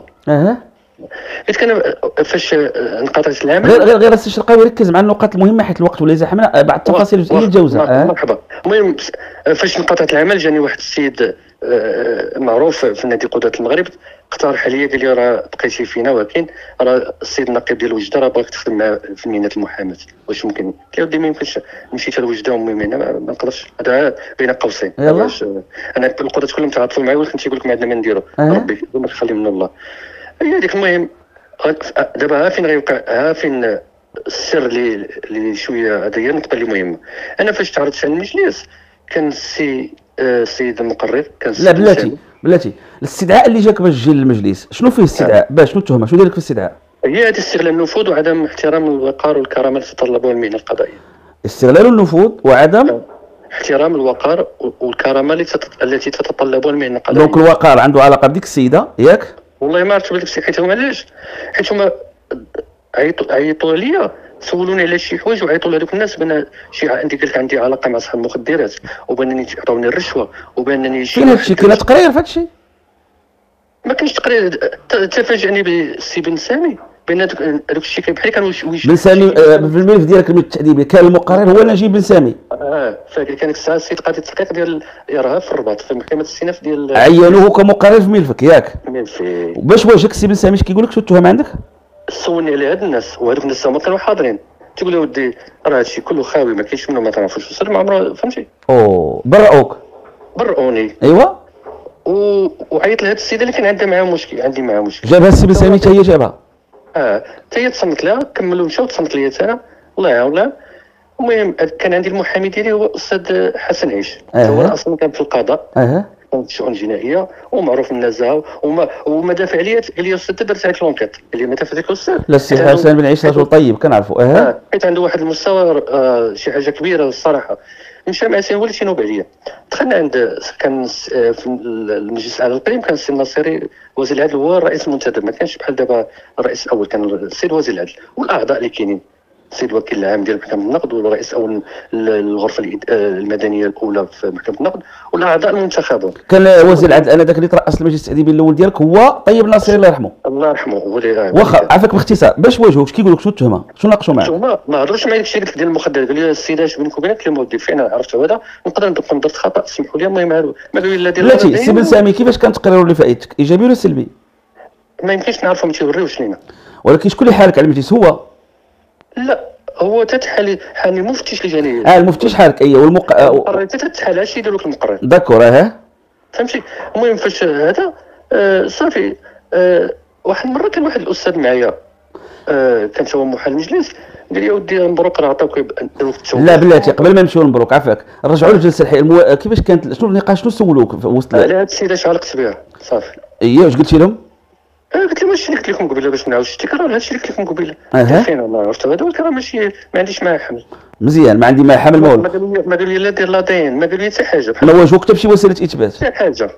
حيت كان فاش انقطعت العمل غير السي الشرقاوي ركز مع النقاط المهمه حيت الوقت ولا زحمنا. بعض التفاصيل الجزئيه الجوزه. مرحبا. المهم فاش انقطعت العمل جاني واحد السيد معروف في نادي قضاة المغرب اقترح عليا قال لي راه بقيتي فينا ولكن راه السيد النقيب ديال وجده راه باغيك تخدم معاه في مهنه المحاماه واش ممكن. قلت له ودي ما يمكنش. مشيت لوجده المهم هنا ما نقدرش. هذا بين قوسين. انا القضاة كلهم تعاطفوا معايا ولكن تيقول لك ما عندنا ما نديرو. ربي ما تخلي من الله. هي هذيك. المهم دابا ها فين غيوقع فين السر اللي شويه هذا هي النقطه اللي مهمه. انا فاش تعرضت على المجلس كان السيد المقرر كان لا بلاتي الاستدعاء اللي جاك باش تجي للمجلس شنو فيه الاستدعاء؟ شنو التهمه؟ شنو ديالك في الاستدعاء؟ هي هذه استغلال النفوذ وعدم احترام الوقار والكرامه اللي تتطلبها المهنه القضائيه. استغلال النفوذ وعدم احترام الوقار والكرامه التي تتطلبها المهنه القضائيه. دونك الوقار عنده علاقه بديك السيده ياك؟ والله ما عرفت بديك السيده. حيت هما علاش؟ حيت هما عيطوا ليا سولوني على شي حوايج وعيطوا لهذوك الناس بان شي عندي علاقه مع صحاب المخدرات وبانني تعطوني الرشوه وبانني شي. فين هادشي؟ كاين تقرير في هادشي؟ ما كاينش تقرير. تفاجئني بالسي بن سامي بان هذوك الشيء كان بحال كان بن سامي في الملف ديالك التأديبي كان المقرر هو نجيب بن سامي. فاكر كان الساعه السيد قاضي التحقيق ديال الارهاب في الرباط في محكمه الاستئناف ديال عينوه كمقرر في ملفك ياك؟ ملفي. باش واجهك السي بن سامي اش كيقول لك؟ شو التهم عندك؟ سولني على هاد الناس وهذوك الناس هما كانوا حاضرين. تيقول له ودي راه هادشي كله خاوي ما كاينش منه ما تعرفوش وصل ما عمره فهمتي. برؤوك. برؤوني. ايوا. وعيط لهاد السيده اللي كان عندها معاه مشكل. عندي معاه مشكل. جابها السي بن سامي حتى هي جابها. حتى هي تصنت لها كملوا مشاو تصنت لي انا الله يعاونها. المهم كان عندي المحامي ديالي هو الاستاذ حسن عيش، أها. هو اصلا كان في القضاء، اها كان في الشؤون الجنائيه ومعروف النزاهه وما دافع لي، قال لي الاستاذ درت عليك لونكيت، قال لي ما دافع لك الاستاذ. لا السي حسن بن عيش رجل طيب كنعرفو. اها حيت عنده واحد المستوى شي حاجه كبيره الصراحه. مشى مع سي هو اللي تينوب عليا. دخلنا عند كان في المجلس الاعلى للقيم، كان السي الناصري وزير العدل هو الرئيس المنتدب، ما كانش بحال دابا الرئيس الاول، كان السيد وزير العدل والاعضاء اللي كاينين، السيد الوكيل العام ديال محكمه النقد والرئيس اول الغرفه المدنيه الاولى في محكمه النقد والاعضاء المنتخبون. كان وزير العدل انا ذاك اللي ترأس المجلس التأديبي الاول ديالك هو طيب الناصري الله يرحمه. الله يرحمه هو اللي واخا عافاك باختصار باش واجهوك اش كيقول لك؟ شنو التهمه؟ شنو ناقشوا معاك؟ ما هضروش معايا داكشي قلت لك ديال المخدرات، قال لي السيد اش بينك وبينك اللي مودي فين عرفت هذا نقدر نكون درت خطا سمحوا لي. المهم ما قالوا لي لا دير بلاتي سي بن سامي كيفاش كان التقرير اللي فايتك ايجابي ولا سلبي؟ ما يمكنش نعرفوا ما تيوريوش لينا. ولكن شكون اللي حالك على المجلس؟ هو لا هو حالي المفتش الجنائي. المفتش حالك اي المقرر تتحال هادشي يديروا لك المقرر. داكور. فهمتي. المهم فاش هذا صافي واحد المره كان واحد الاستاذ معايا كان هو محامي المجلس، قال لي اودي مبروك راه عطاوك لا بلاتي قبل ما نمشيو لمبروك عافاك رجعوا للجلسه الحقيقيه كيفاش كانت؟ شنو النقاش؟ شنو سولوك في وسط على هذا الشيء علاش علقت بها صافي؟ واش قلتي لهم؟ قلت لهم هادشي اللي قلت لكم قبيله باش نعاودش التكرار، هادشي اللي قلت لكم قبيله. فين والله عرفت هذا الكلام ماشي ما عنديش معاه حمل. مزيان ما عندي معاه حمل ما والو. ما قالوا لي لا دير لادين، ما قالوا لي حتى حاجه. ما واجهوك حتى بشي وسيله اثبات؟ حتى حاجه.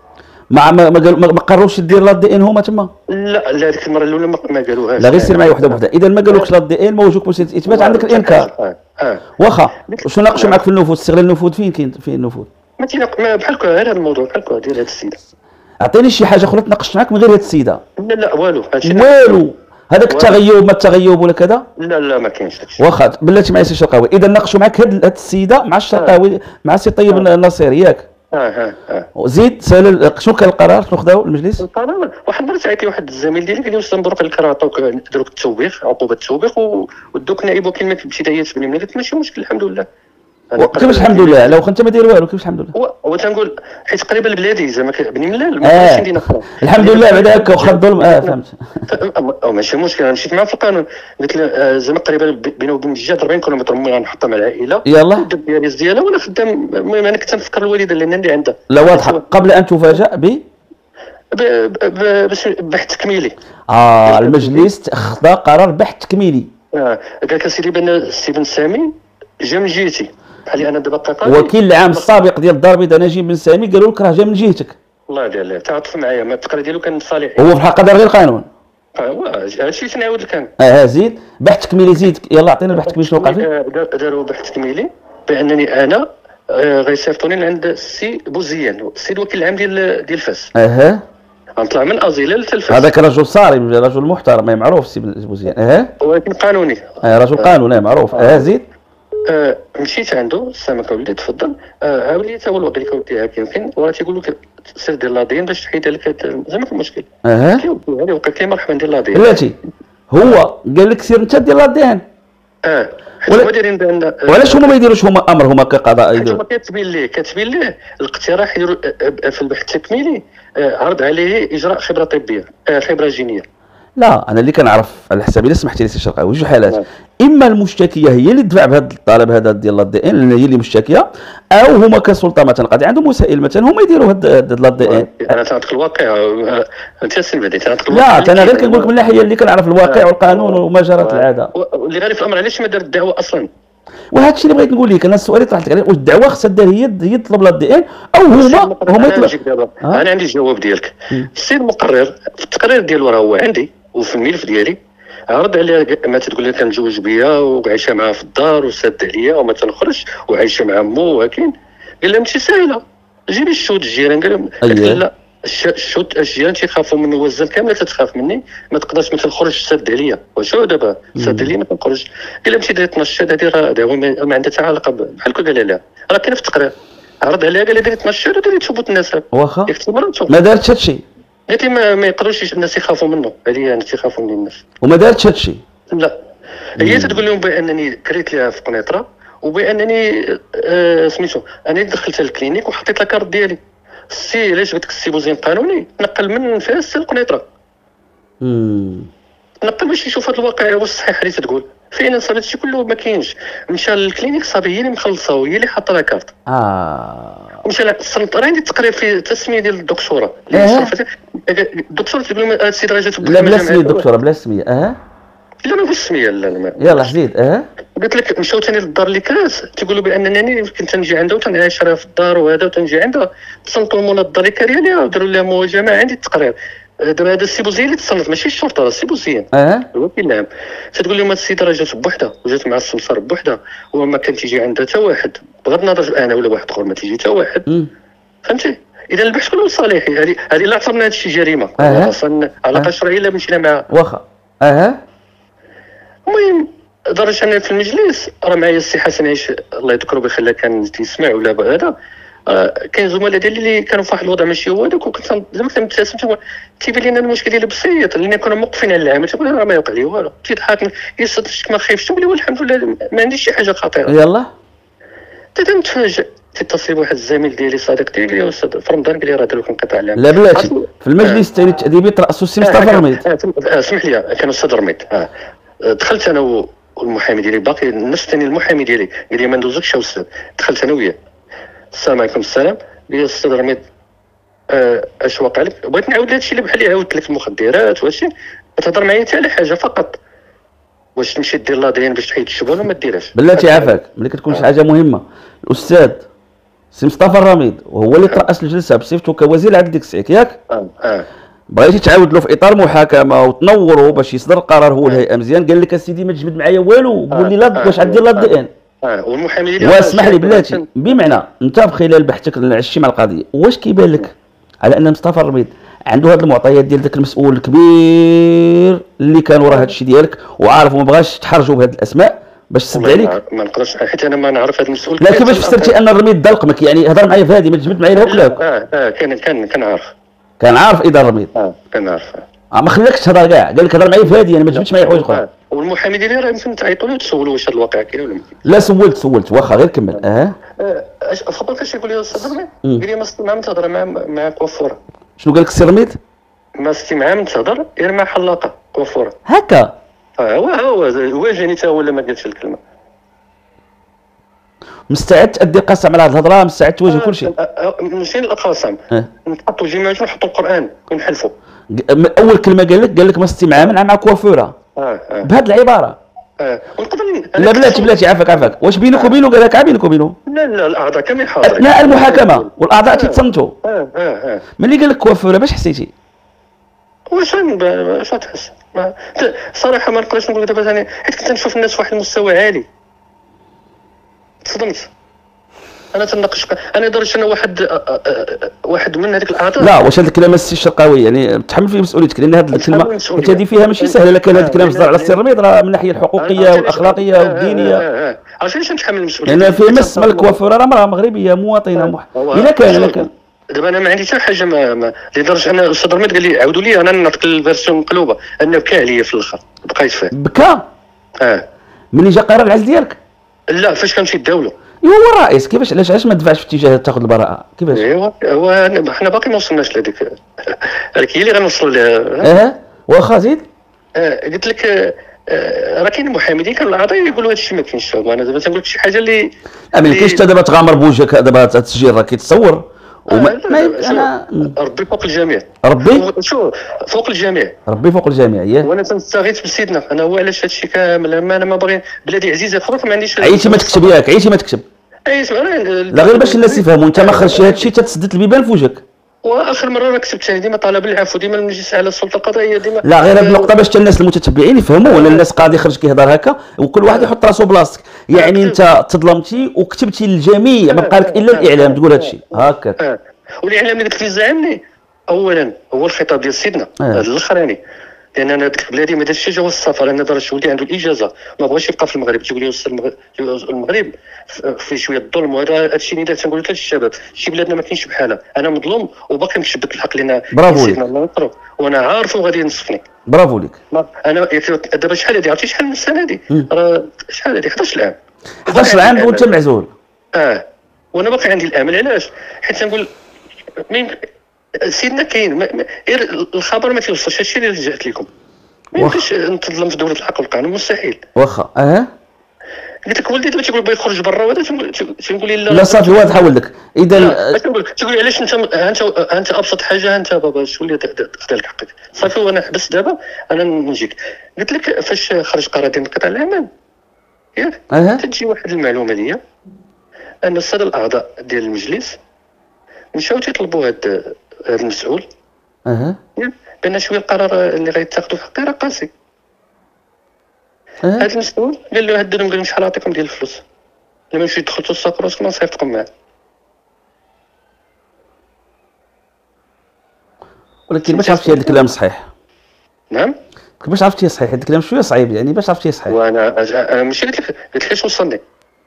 ما قروش دير لا دي ان هما تما؟ لا هذيك المره الاولى ما قالوهاش. لا غير سير معايا وحده بوحده. اذا ما قالوكش لا دي ان ما واجهوك وسيله اثبات عندك الانكار. واخا شنو ناقشوا معاك في النفوذ؟ استغلال النفوذ فين كاين النفوذ؟ ما بحال هكا غير هذا الموضوع بحال هكا ديال هذه السيده. اعطيني شي حاجه اخرى تناقشت معاك من غير هذه السيده. لا والو والو. هذاك التغيب ما التغيب ولا كذا؟ لا ما كاينش داكشي. واخا بلاتي معايا سي الشرقاوي. اذا ناقشوا معاك هاد السيده مع الشرقاوي مع سي طيب الناصري ياك؟ زيد سال شنو كان القرار؟ شنو خداو المجلس؟ القرار واحد المره سالت لي واحد الزميل ديالي قال لي استاذ مبروك عليك راه عطاوك داروك التوبيخ عقوبه التوبيخ ودوك نائب وكيل ما ابتدائيه تبني منها. قلت ماشي مشكل الحمد لله. كيفاش الحمد لله؟ لو انت ما داير والو كيفاش الحمد لله؟ هو تنقول حيت قريبه لبلادي زعما بني ملال ما كاينش عندنا اخرى. الحمد لله بعد هكا واخا الظلم فهمت. ماشي مشكل. انا مشيت معاه في القانون قلت له زعما قريبه بينه وبين الجهاد 40 كيلومتر المهم غنحطها مع العائله يلا الدياليز ديالها وانا خدام. المهم انا كنت نفكر الوالده لان عندي عندها. لا واضحه. قبل ان تفاجأ بحث تكميلي. المجلس خدا قرار بحث تكميلي. قال لك سيدي بان السي بن سامي جا من جهتي بحال انا دابا التقاضي. وكيل العام السابق ديال الدار البيضاء نجيب بن سامي قالوا لك راه جا من جهتك. الله يدير تعاطف معايا ما التقرير ديالو كان صالح. هو في الحقيقه دار غير قانون. هادشي اللي تنعاود لك زيد بحث تكميلي. زيد يلا عطينا البحث التكميلي شنو وقع فيه. داروا بحث تكميلي بانني انا غيصيفطوني عند السي بوزيان السيد الوكيل العام ديال فاس. غنطلع من ازيله لتلفاس. هذاك رجل صارم رجل محترم معروف السي بوزيان. ولكن قانوني. رجل قانوني معروف. زيد مشيت عنده السمكه ولدي تفضل عاود لي حتى هو الوكيل كودي هاك يمكن وراه تيقول لك سير دير لادين باش تحيد لك زعما في المشكل. كيقول وقع لي مرحبا ندير لادين. بلاتي هو قال لك سير انت دير لادين. هما دايرين بان وعلاش هما ما يديروش هما امر هما كقضاء يديروا؟ هما كاتبين ليه الاقتراح يديروا في البحث التكميلي عرض عليه اجراء خبره طبيه خبره جينيه. لا انا اللي كنعرف على حسابي الا سمحتي لي سي الشرقاوي جوج حالات. اما المشتكيه هي اللي تدفع بهذا الطلب هذا ديال لا دي ان لان هي اللي مشتكيه، او هما كسلطه مثلا قاعدين عندهم وسائل مثلا هما يديروا هاد لا دي ان. انا تنعطيك الواقع انت السي بدي تنعطيك الواقع. لا انا غير كنقول لك من الناحيه اللي كنعرف الواقع والقانون وما جرت العاده. اللي غير في الامر علاش ما دار الدعوه اصلا؟ وهذا الشيء اللي بغيت نقول لك انا السؤال اللي طرحت لك عليه واش الدعوه خصها دار هي تطلب لا دي ان او هما يطلبوا. انا عندي الجواب ديالك. السيد المقرر في التقرير ديالو راه هو عندي وفي الملف ديالي عرض عليها ما تقول لي كنتزوج بيا وعايشه معاه في الدار وساد عليا وما تنخرجش وعايشه مع مو ولكن قال لها ماشي ساهله جيبي الشهود الجيران. قال لهم لا الشهود الجيران تيخافوا مني والزن كامله تتخاف مني ما تقدرش ما تنخرج ساد عليا. وشو دابا ساد عليا ما تنخرج. قال لها مشي ديري 12 هذه راه ما عندها حتى علاقه بحال هكا. قال لها راه كاين في التقرير عرض عليها قال لها ديري 12 وديري ثبوت النسب واخا ما دارتش هادشي. قالت لي ما يقدروش الناس يخافوا منه. عليا انا تيخافوا مني الناس وما دارتش هادشي. لا هي تقول لهم بانني كريت لها في قنيطره وبانني سميتو انا دخلتها للكلينيك وحطيت لها كارت ديالي. السي علاش قلت لك السي بوزين قانوني نقل من فاس للقنيطره. نقل باش يشوف هذا الواقع واش صحيح اللي تقول. فعلا صافي هادشي كله ما كاينش. مشى للكلينيك صافي هي اللي مخلصه وهي اللي حاطه لا كارت. ومشى للصنط، راه عندي التقرير في التسميه ديال الدكتوره اللي صرفت. الدكتور تقول لهم هاد السيد راه جات لا بلا سميه الدكتوره، بلا سميه. لا ما فيش سميه. لا يلا زيد. قلت لك مشاو ثاني للدار اللي كانت تيقولوا بانني كنت نجي عندها وتنعيش راه في الدار وهذا وتنجي عندها. تصنتوا المنظر اللي كاريه ليها وداروا لها مواجهه. ما عندي التقرير. دابا هذا السي بوزيان اللي تصنت ماشي الشرطه، راه السي بوزيان الوكيل العام. تتقول لهم هاد السيده راه جات بوحدها وجات مع السمسار بوحدها وما كان تيجي عندها حتى واحد، بغض النظر انا ولا واحد اخر ما تيجي حتى واحد. فهمتي؟ اذا البحث كله لصالحي. هذه لا اعتبرنا هذا الشيء جريمه خاصه علاقه شرعيه الا مشينا معها واخا. المهم درجة أنا في المجلس راه معايا السي حسن عيش الله يذكره بخير كان تيسمع ولا هذا. كاين زملاء ديالي اللي كانوا في واحد الوضع ماشي هو هذاك، وكنت زعما كنبتسم تيبان لنا المشكل ديالي بسيط لان كنا موقفين على العمل. تقول راه ما يوقع لي والو، تيضحك يصدق ما خايفش. تقول لي الحمد لله ما عنديش شي حاجه خطيره. يلا تنتفاجئ تتصل بواحد الزميل ديالي صديق ديالي يا استاذ في رمضان قال لي راه داروا انقطاع العمل. لا بلاتي في المجلس الثاني التأديبي ترأسوا السي مصطفى الرميد. اسمح لي كان الاستاذ رميد. دخلت انا والمحامي ديالي باقي النص الثاني المحامي ديالي قال لي ما ندوزكش يا استاذ. دخلت انا وياه السلام عليكم. السلام. قال لي استاذ رميد اش واقع لك؟ بغيت نعاود هادشي اللي بحال اللي عاودت لك المخدرات وهادشي. تهضر معايا حتى على حاجه فقط، واش تمشي دير لادين باش تحيد الشبهه ولا ما ديرهاش؟ بلاتي عافاك ملي كتكون شي حاجه مهمه. الاستاذ سي مصطفى الرميد وهو اللي ترأس الجلسه بصفته كوزير العدل ديك الساعه ياك بغيتي تعاود له في اطار محاكمه وتنوروا باش يصدر القرار هو الهيئه مزيان. قال لك اسيدي ما تجبد معايا والو، قول لي لا واش غدير لا دي ان. والمحامي ديالي واسمح لي بلاتي بمعنى انت خلال بحثك العشي مع القضيه واش كيبان لك على ان مصطفى الرميد عنده هاد المعطيات ديال داك المسؤول الكبير اللي كان وراه هاد الشيء ديالك وعارف وما بغاش تحرجوا بهاد الاسماء باش تسد عليك؟ ما نقدرش حيت انا ما نعرف هاد المسؤول. لا كيفاش فسرتي ان الرميد دلقمك؟ يعني هضر معايا في هادي ما تجبد معايا الهوكلاك. كان عارف. كان عارف اذا الرميد كان عارف. ما خلاكش تهضر كاع، قال لك هضر معايا في هادي انا ما تجبدش معايا حوايج اخرى. والمحامي ديالي راه يمكن تعيطوا له وتسولوا واش هاد الواقع كاين ولا ما كاينش. لا سولت واخا غير كمل. فضل كاش يقول لي الاستاذ رميد قال لي ما استي مع من تهضر مع كوافوره. شنو قال لك السي رميد؟ ما استي مع من تهضر غير مع حلاقه كوافوره هكا. هو واجهني حتى هو ولا ما قالش الكلمه. مستعد تأدي قسم على هذه الهضره؟ مستعد تواجه كل شيء؟ ماشي القسم نحطوا جماعه ونحطوا القران ونحلفوا. اول كلمه قال لك ما استي مع كوافوره بهذه العباره. ونقدر لا بلاتي عافاك واش بينك وبينه؟ قال لك بينك وبينه؟ لا الاعضاء كاملين حاضرين اثناء المحاكمه والاعضاء تيتصنتوا. ملي قال لك كوافوره باش حسيتي؟ واش تحس؟ صراحه ما نقدرش نقول دابا ثاني حيت كنت نشوف الناس في واحد المستوى عالي. تصدمت انا تناقش انا درت انا واحد من هذيك الاعضاء. لا واش هذا الكلام السي الشرقاوي يعني تحمل فيه مسؤوليتك؟ لان هذه الكلمه حيت هذه فيها ماشي سهله. لكن هذا الكلام صدر على السي رميد راه من الناحيه الحقوقيه والاخلاقيه والدينيه. عرفتي نتحمل المسؤوليه لان فيه مس مال الكوافوره راه مراه مغربيه مواطنه الا كان دابا انا ما عندي حتى حاجه لدرجه ان الاستاذ رميد قال لي عاودوا لي انا نعطيك الفيرسيون مقلوبه انه بكى عليا في الاخر بقيت فيه. بكى؟ ملي جا قرار العزل ديالك؟ لا فاش كنمشي للدوله. هو الرئيس كيفاش علاش ما دفعش في اتجاه تاخذ البراءه؟ كيفاش؟ هو حنا باقي ما وصلناش لهذيك هذيك هي اللي غنوصلوا لها. واخا زيد. قلت لك راه كاين محامين كانوا الاعضاء يقولوا هذا الشيء ما كاينش. انا دابا تنقول لك شي حاجه اللي ما يمكنش انت دابا تغامر بوجهك. دابا التسجيل راه كيتصور انا ربي فوق الجميع. ربي شوف فوق الجميع. ربي فوق الجميع. ياه وانا تنستغيث بسيدنا انا هو علاش هادشي كامل. انا ما باغي بلادي عزيزه خرج ما عنديش. عيشي ما تكتب ياك عيشي ما تكتب. لا غير باش الناس يفهموا انت ما خرجتي هادشي تتسدد البيبان في وجهك. واخر مره راه كتبت ديما طلب العفو ديما المجلس على السلطه القضائيه ديما. لا غير هاد النقطه باش الناس المتتبعين يفهموا ولا الناس قاضي خرج كيهضر هكا وكل واحد يحط راسو بلاصتك. يعني انت تظلمتي وكتبتي للجميع ما بقى لك الا الاعلام تقول هادشي هكاك. والاعلام اللي قلت لي زعمني اولا هو الخطاب ديال سيدنا هذا الاخراني. لان انا ديك بلادي ما دارش جواز السفر. انا درت ولدي عنده الاجازه ما بغاش يبقى في المغرب. تقول لي المغرب فيه شويه الظلم وهذا الشيء اللي تنقول لك للشباب شي بلادنا ما كاينش بحالها. انا مظلوم وباقي نكشف الحق لنا سيدنا الله ينصرو وانا عارف وغادي ينصفني. برافو لك. انا دابا شحال هذه عرفتي شحال من السنه هذه؟ راه شحال هذه 11 عام. 11 عام وانت معزول. وانا باقي عندي الامل. علاش؟ حيت تنقول سيدنا كاين غير الخبر ما تيوصلش. هادشي اللي لجأت لكم. ما يمكنش نتظلم في دوله الحق والقانون، مستحيل. واخا قلت لك ولدي دابا تيقول بغا يخرج برا وهذا تنقول لي لا صافي واضح ولدك اذا تقول لي علاش انت ابسط حاجه انت بابا تولي تاخذ لك حقك صافي. وانا حبس دابا انا نجيك. قلت لك فاش خرج قرار ديال انقطاع الاعمال ياك تجي واحد المعلومه ليا ان الساده الاعضاء ديال المجلس مشاو تيطلبوا هذا المسؤول بان شويه القرار اللي غيتاخذوا في حقي راه قاسي. هذا المسؤول قال له هددهم قال لهم شحال نعطيكم ديال الفلوس لما مشيتوا دخلتوا الساق راسكم نصيفطكم معاه. ولكن باش عرفتي هذا الكلام صحيح؟ نعم باش عرفتيه صحيح؟ هذا الكلام شويه صعيب يعني باش عرفتيه صحيح. وانا ماشي قلت لك اش وصلني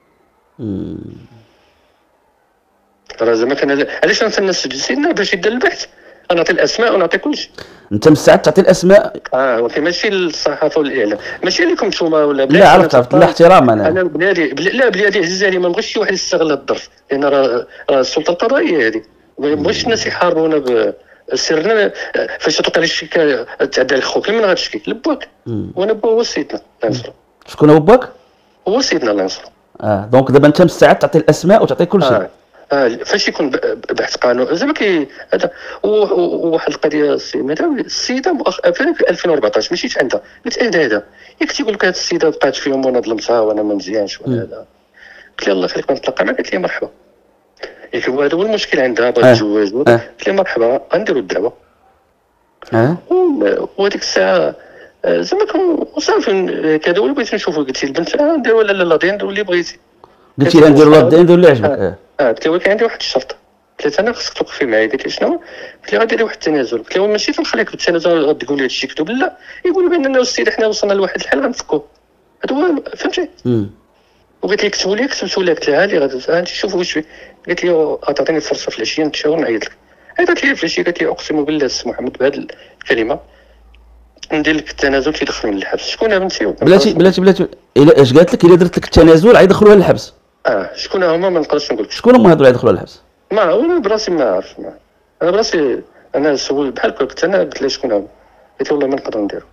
راه زعما كان علاش انت الناس سيدنا باش يدير البحث انا نعطي الاسماء ونعطي كلشي. انت مستعد تعطي الاسماء؟ ولكن ماشي للصحافه والاعلام، ماشي لكم نتوما ولا لا عرفت لا احترام انا بلادي لا بلادي عزيز علي ما نبغيش شي واحد يستغل هذا الظرف لان راه السلطه القضائيه هذه ما نبغيش الناس يحاربونا بسرنا. فاش توقع لي شي تعدى عليك خوك من غتشكي لباك وانا با هو سيدنا الله ينصرو. شكون هو باك؟ هو سيدنا الله ينصرو. دونك دابا انت مستعد تعطي الاسماء وتعطي كل شيء. فاش يكون بحث قانون زعما هذا وواحد القضيه السي مداوي السيده في 2014 مشيت عندها قلت هذا ياك تيقول لك هذه السيده بقات فيهم وانا ظلمتها وانا ما مزيانش ولا هذا. قلت لها الله يخليك نتلاقى معك. قالت لي مرحبا ياك هو هذا هو المشكل عندها بغات تزوج. قلت لها مرحبا غنديروا الدعوه وهذيك الساعه زعما صافي كذا ولا بغيت نشوفوا. قلت لي البنت نديروا لا نديروا اللي بغيتي. قلت لها نديروا لا نديروا اللي عجبك. قلت لها ولكن عندي واحد الشرط. قلت لها انا خصك توقفي معايا. قالت لي شنو؟ قلت لها غاديري واحد التنازل. قلت لها ماشي تنخليك بالتنازل غتقول لي هادشي كتب لا يقولوا باننا السيد حنا وصلنا لواحد الحل غنفكوه هذا هو فهمتي. وقالت لي كتبوا لي كتبتوا لها. قلت لها هاني غادي شوفوا واش فيه. قالت لي تعطيني فرصه في العشيه نتشاور نعيط لك. عيطت لي في العشيه قالت لي اقسم بالله السي محمد بهذه الكلمه ندير لك التنازل تيدخل من الحبس. شكون بنتي؟ بلاتي الا اش قالت لك الا درت لك التنازل غيدخلوها للحبس؟ شكون هما ما نقدرش نقول لك. شكون هما هادو اللي يدخلوا للحبس؟ ما انا براسي ما عارف. انا براسي انا سول بحال قلت انا قلت لها شكون هما. قلت والله ما نقدر نديرو.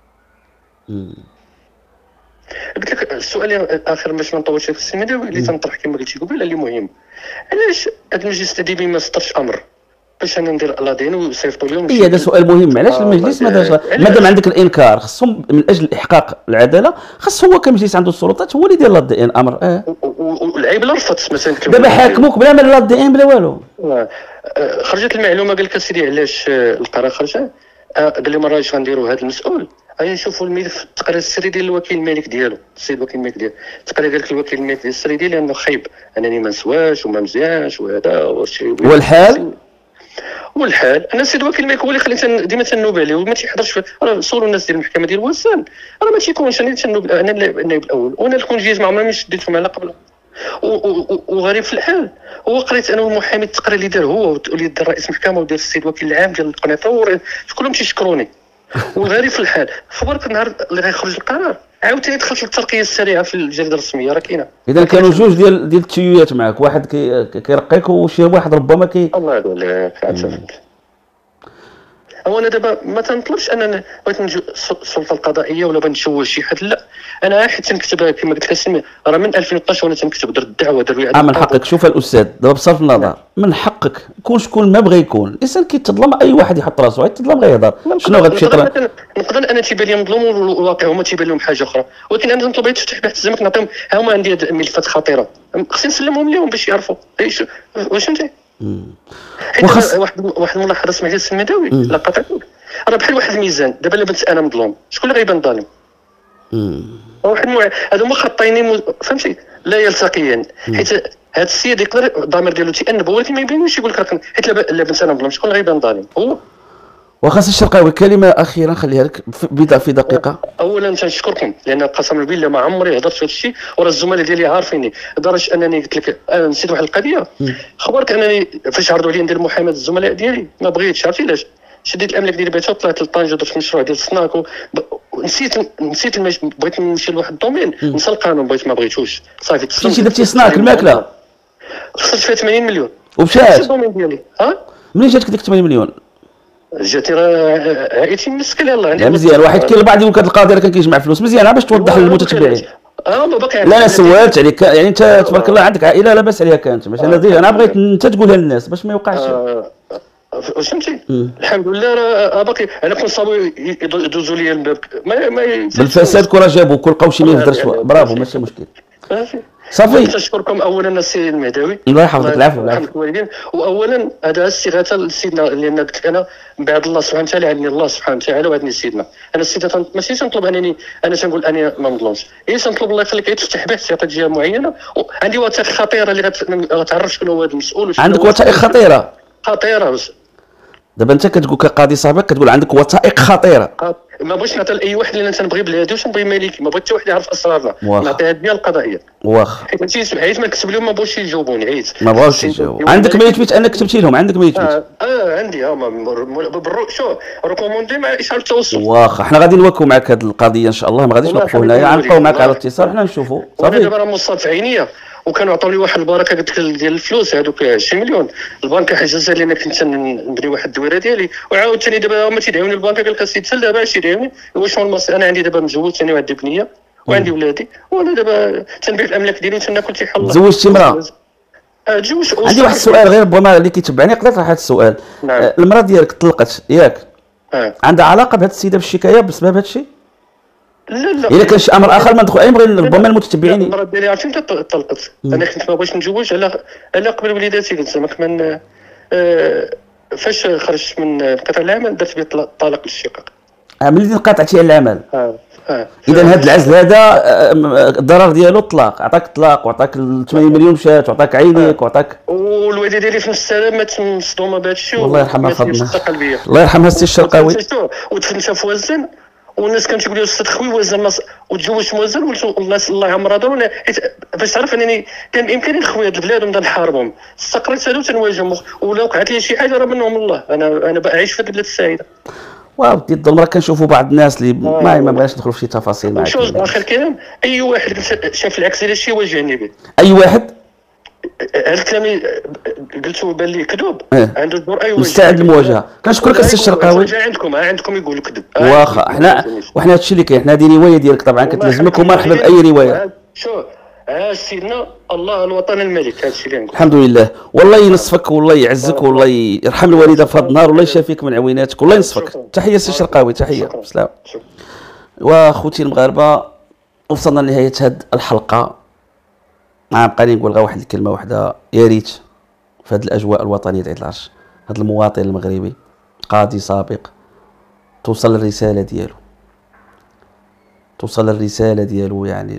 قلت لك السؤال الاخر باش ما نطولش في السي مداوي اللي تنطرح كما قلتي قبيله اللي مهم علاش هذا المجلس التدريبي ما صدرش امر باش انا ندير الادين ويصيفطوا لهم. هذا سؤال مهم. علاش المجلس ما دارش؟ مادام عندك الانكار خصهم من اجل احقاق العداله خص هو كمجلس عنده السلطات هو اللي يدير الدي ان امر. والعيب لا رفضت مثلا دابا حاكموك بلا ما الدي ان بلا والو. خرجت المعلومه قال لك اسيدي علاش القرار خرج. قال لي ما راهش غنديروا هذا المسؤول غادي نشوفوا الملف التقرير السري ديال الوكيل المالك ديالو السيد الوكيل المالك ديالو. التقرير قال لك الوكيل المالك ديال السري ديالي انه خايب انني ما نسواش وما مزيانش وهذا وشي والحال انا السيد الوكيل المالك هو اللي خليت ديما تنوب عليه وما تيحضرش. راه سولوا الناس ديال المحكمه ديال وسان راه ما تيكونش انا تنوب انا النائب الاول وانا نكون جيت مع عمري ما شديتهم على قبله. وغريب في الحال هو قريت انا والمحامي التقرير اللي دار هو واللي دار رئيس المحكمه ودار السيد الوكيل العام ديال القنيطره كلهم تيشكروني. والغريب في الحال خبرك النهار اللي غيخرج القرار عاوتاني دخلت للترقيه السريعه في الجريده الرسميه راه كاينه. اذا كانوا جوج ديال التيويات معك واحد كيرقيك وشي واحد ربما الله يقول هو انا دابا ما تنطلبش اننا بغيت السلطه القضائيه ولا بغيت نشوه شي حد لا انا حيت تنكتب كما قلت لك راه من 2012 وانا تنكتب درت الدعوه درت من حقك. شوف الاستاذ دابا بصرف النظر من حقك يكون شكون ما بغى يكون الانسان كيتظلم اي واحد يحط راسو يتظلم غيهضر شنو غتمشي تقرا. نقدر انا تيبان لي مظلوم والواقع هما تيبان لهم حاجه اخرى ولكن انا نطلب غير تفتح بحث زعما نعطيهم هما عندي ملفات خطيره خصني نسلمهم لهم باش يعرفوا واش فهمتي. واحد الملاحظه سمعت ديال السي المداوي لا قاطعتك راه بحال واحد الميزان دابا الا بنت انا مظلوم شكون اللي غيبان ظالم؟ واحد هادو هما خطين فهمتي لا يلتقيان حيت هاد السيد يقدر الضمير ديالو تيأنب ولكن ما يبينوش يقول لك حيت لا بنت انا مظلوم شكون اللي غيبان ظالم هو. وخاص الشرقاوي كلمه اخيره خليها لك في دقيقه. اولا تنشكركم لان قسما بالله ما عمري هضرت في هذا الشيء وراه الزملاء ديالي عارفيني لدرجه انني قلت لك نسيت واحد القضيه خبرك انني فاش عرضوا عليا ندير محاماه الزملاء ديالي ما بغيتش عرفتي علاش شديت الاملاك ديالي بيتها وطلعت لطنجه درت مشروع ديال السناك ونسيت بغيت نمشي لواحد الدومين نسى القانون ما بغيتوش صافي مشيتي درتي سناك الماكله خسرت فيها 80 مليون ومشات الدومين ديالي. منين جاتك ديك 80 مليون؟ جاتي راه عائلتي مسكين يلاه عندي. لا مزيان، واحد كاين البعض يقول لك هاد القضيه راه كان كيجمع فلوس، مزيان باش توضح للمتتبعين. ما باقي لا انا سولت عليك، يعني انت تبارك الله عندك عائله لاباس عليها كانت، باش انا بغيت انت تقولها للناس باش ما يوقعش. فهمتي. الحمد لله راه باقي. انا كنت صابو يدوزوا لي الباب ما بالفساد كون جابوا كل لقاو شي ما يهدرش. برافو ماشي مشكل. صافي. نشكركم اولا السي المهداوي، الله يحفظك. العفو يرحم الوالدين. واولا هذا استغاثه لسيدنا، لان قلت لك انا من بعد الله سبحانه وتعالى عندني الله سبحانه وتعالى وعندني سيدنا. انا السيده ماشي تنطلب انني انا تنقول اني ما نظلمش، هي تنطلب الله يخليك غير تفتح بحث في جهه معينه. عندي وثائق خطيره اللي غتعرف شنو هو هذا المسؤول. عندك وثائق خطيره؟ خطيره. دابا انت كتقول كقاضي سابق كتقول عندك وثائق خطيره. ما بغيتش نعطي لاي واحد، لان تنبغي بلادي وتنبغي مالكي، ما بغيت حتى واحد يعرف اسرارنا، نعطيها ديال القضائيه. واخا حيت ما كتب لهم ما بغاوش يجاوبوني، عييت ما بغاوش يجاوبوا. عندك ما يثبت انك كتبتي لهم؟ عندك ما يثبت؟ عندي شو ريكوموندي مع اشاره التوصل. واخا حنا غادي نواكبوا معك هذه القضيه ان شاء الله، ما غاديش نوقفوا هنايا، غنبقاو معك على الاتصال حنا نشوفوا. صافي. دابا راه مصاب في عينيا، وكانوا عطاوني واحد البركه قلت لك ديال الفلوس هذوك 20 مليون. البنكه حجزها لي انا كنت نبني واحد الدويره ديالي، وعاوتاني دابا ما تيدعوني البنكه قال لك السيد سل دابا اش يدعوني واش هو المصير. انا عندي دابا مزوج ثاني واحد بنيه وعندي ولادي، وانا دابا تنبيع الاملاك ديالي وتناكل شي حل. تزوجتي امراه؟ تزوجت. عندي واحد السؤال غير ربما اللي كيتبعني يقدر يطرح هذا السؤال. نعم. المراه ديالك طلقت ياك؟ عندها علاقه بهذه السيده بالشكايه بسبب هذا الشيء؟ لا الا كان شي امر اخر ما ندخل، نبغي ربما المتتبعين. المراه ديالي عرفتي متى طلقت؟ انا كنت ما بغيتش نتزوج على قبل وليداتي. قلت زعما كمان فاش خرجت من قطاع العمل درت بيه طلاق للشقاق. ملي انقطعتي على العمل. اذا هذا العزل هذا الضرر ديالو الطلاق، عطاك الطلاق وعطاك 80 مليون مشات وعطاك عينيك وعطاك. والوالده ديالي في نفس السنه مات مصدومه بهذا الشيء. الله يرحمها فاطمه. الله يرحمها السي الشرقاوي. ودفنتها في وزن، والناس كانت تقول لي استاذ خوي وزن وتزوجت موزن. الله يعمرها دار. باش تعرف انني كان بامكاني نخوي هاد البلاد ونبدا نحاربهم. استقريت هادو تنواجههم، ولا وقعت لي شي حاجه راه منهم الله. انا عايش في هاد البلاد السعيده. ودي الظلم راه كنشوفوا بعض الناس اللي ما بغاش ندخلوا في شي تفاصيل معاك. شوف اخر الكلام، اي واحد شاف العكس ديال الشيء واجهني به. اي واحد؟ هذا الكلام قلتو بان لي كذوب. عنده الدور اي واحد مستعد للمواجهه. كنشكرك السي الشرقاوي. عندكم يقولوا كذب. واخا وحنا هادشي اللي كاين، حنا هذه روايه ديالك طبعا كتلزمك ومرحبا باي روايه. شوف سيدنا الله الوطن الملك، هادشي اللي نقول. الحمد لله. والله ينصفك والله يعزك والله يرحم الوالده في هذا النهار والله يشافيك من عويناتك والله ينصفك. تحيه السي الشرقاوي. تحيه. سلام. واخوتي المغاربه، وصلنا لنهايه هذه الحلقه. ما بقاني نقول غير واحد الكلمه واحده، يا ريت في هذه الاجواء الوطنيه ديال العرش هذا المواطن المغربي قاضي سابق توصل الرساله ديالو، يعني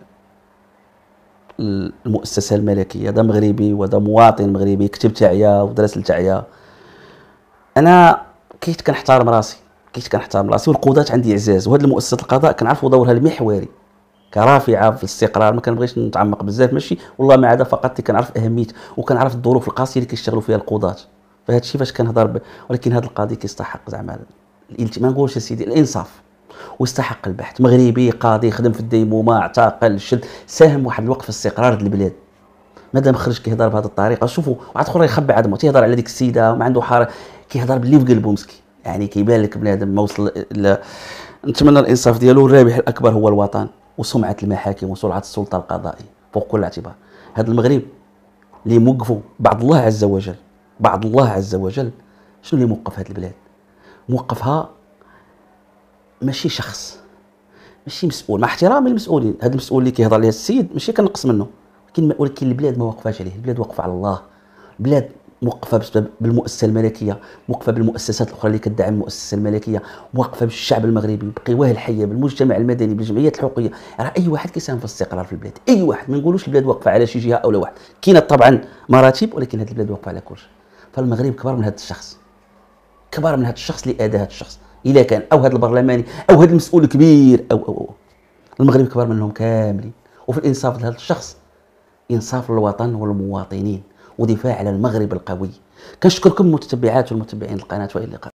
المؤسسه الملكيه. هذا مغربي وهذا مواطن مغربي، كتب تعيا ودرس لتعيا. انا كنت كنحترم راسي والقضاة عندي اعزاز، وهذه المؤسسه القضاء كنعرفوا دورها المحوري كرافعه في الاستقرار. ما كنبغيش نتعمق بزاف ماشي والله ما عدا فقط كنعرف اهميه وكنعرف الظروف القاسيه اللي كيشتغلوا فيها القضاة. فهذا الشيء فاش كنهضر ولكن هذا القاضي كيستحق زعما ما نقولش سيدي الانصاف، ويستحق البحث. مغربي قاضي خدم في الديمومه، اعتقل، شد، ساهم واحد الوقت في استقرار البلاد. مادام خرج كيهضر بهذه الطريقه، شوفوا واحد اخر يخبي عدمه، تيهضر على ديك السيده ما عنده حاره، كيهضر باللي في قلبه مسكين. يعني كيبان لك بنادم ما وصل. نتمنى الانصاف ديالو. الرابح الاكبر هو الوطن وسمعه المحاكم وسرعه السلطه القضائيه فوق كل اعتبار. هذا المغرب اللي موقفوا بعض الله عز وجل، شنو اللي موقف هذه البلاد؟ موقفها ماشي شخص، ماشي مسؤول، مع احترامي للمسؤولين. هذا المسؤول اللي كيهضر عليه السيد ماشي كنقص منه، ولكن البلاد ما واقفاش عليه. البلاد واقفه على الله. البلاد موقفه بسبب بالمؤسسه الملكيه، موقفه بالمؤسسات الاخرى اللي كتدعم المؤسسه الملكيه، موقفه بالشعب المغربي، بقواه الحيه، بالمجتمع المدني، بالجمعيات الحقوقيه. راه اي واحد كيساهم في الاستقرار في البلاد، اي واحد. ما نقولوش البلاد واقفه على شي جهه او لا واحد، كاينه طبعا مراتب، ولكن هذه البلاد واقفه على كلشي. فالمغرب كبر من هذا الشخص، اللي ادى هذا الشخص، الا كان او هذا البرلماني او هذا المسؤول الكبير او المغرب كبر منهم كاملين. وفي الانصاف لهذا الشخص انصاف للوطن والمواطنين ودفاع على المغرب القوي. كنشكركم المتتبعات والمتابعين القناه، والى اللقاء.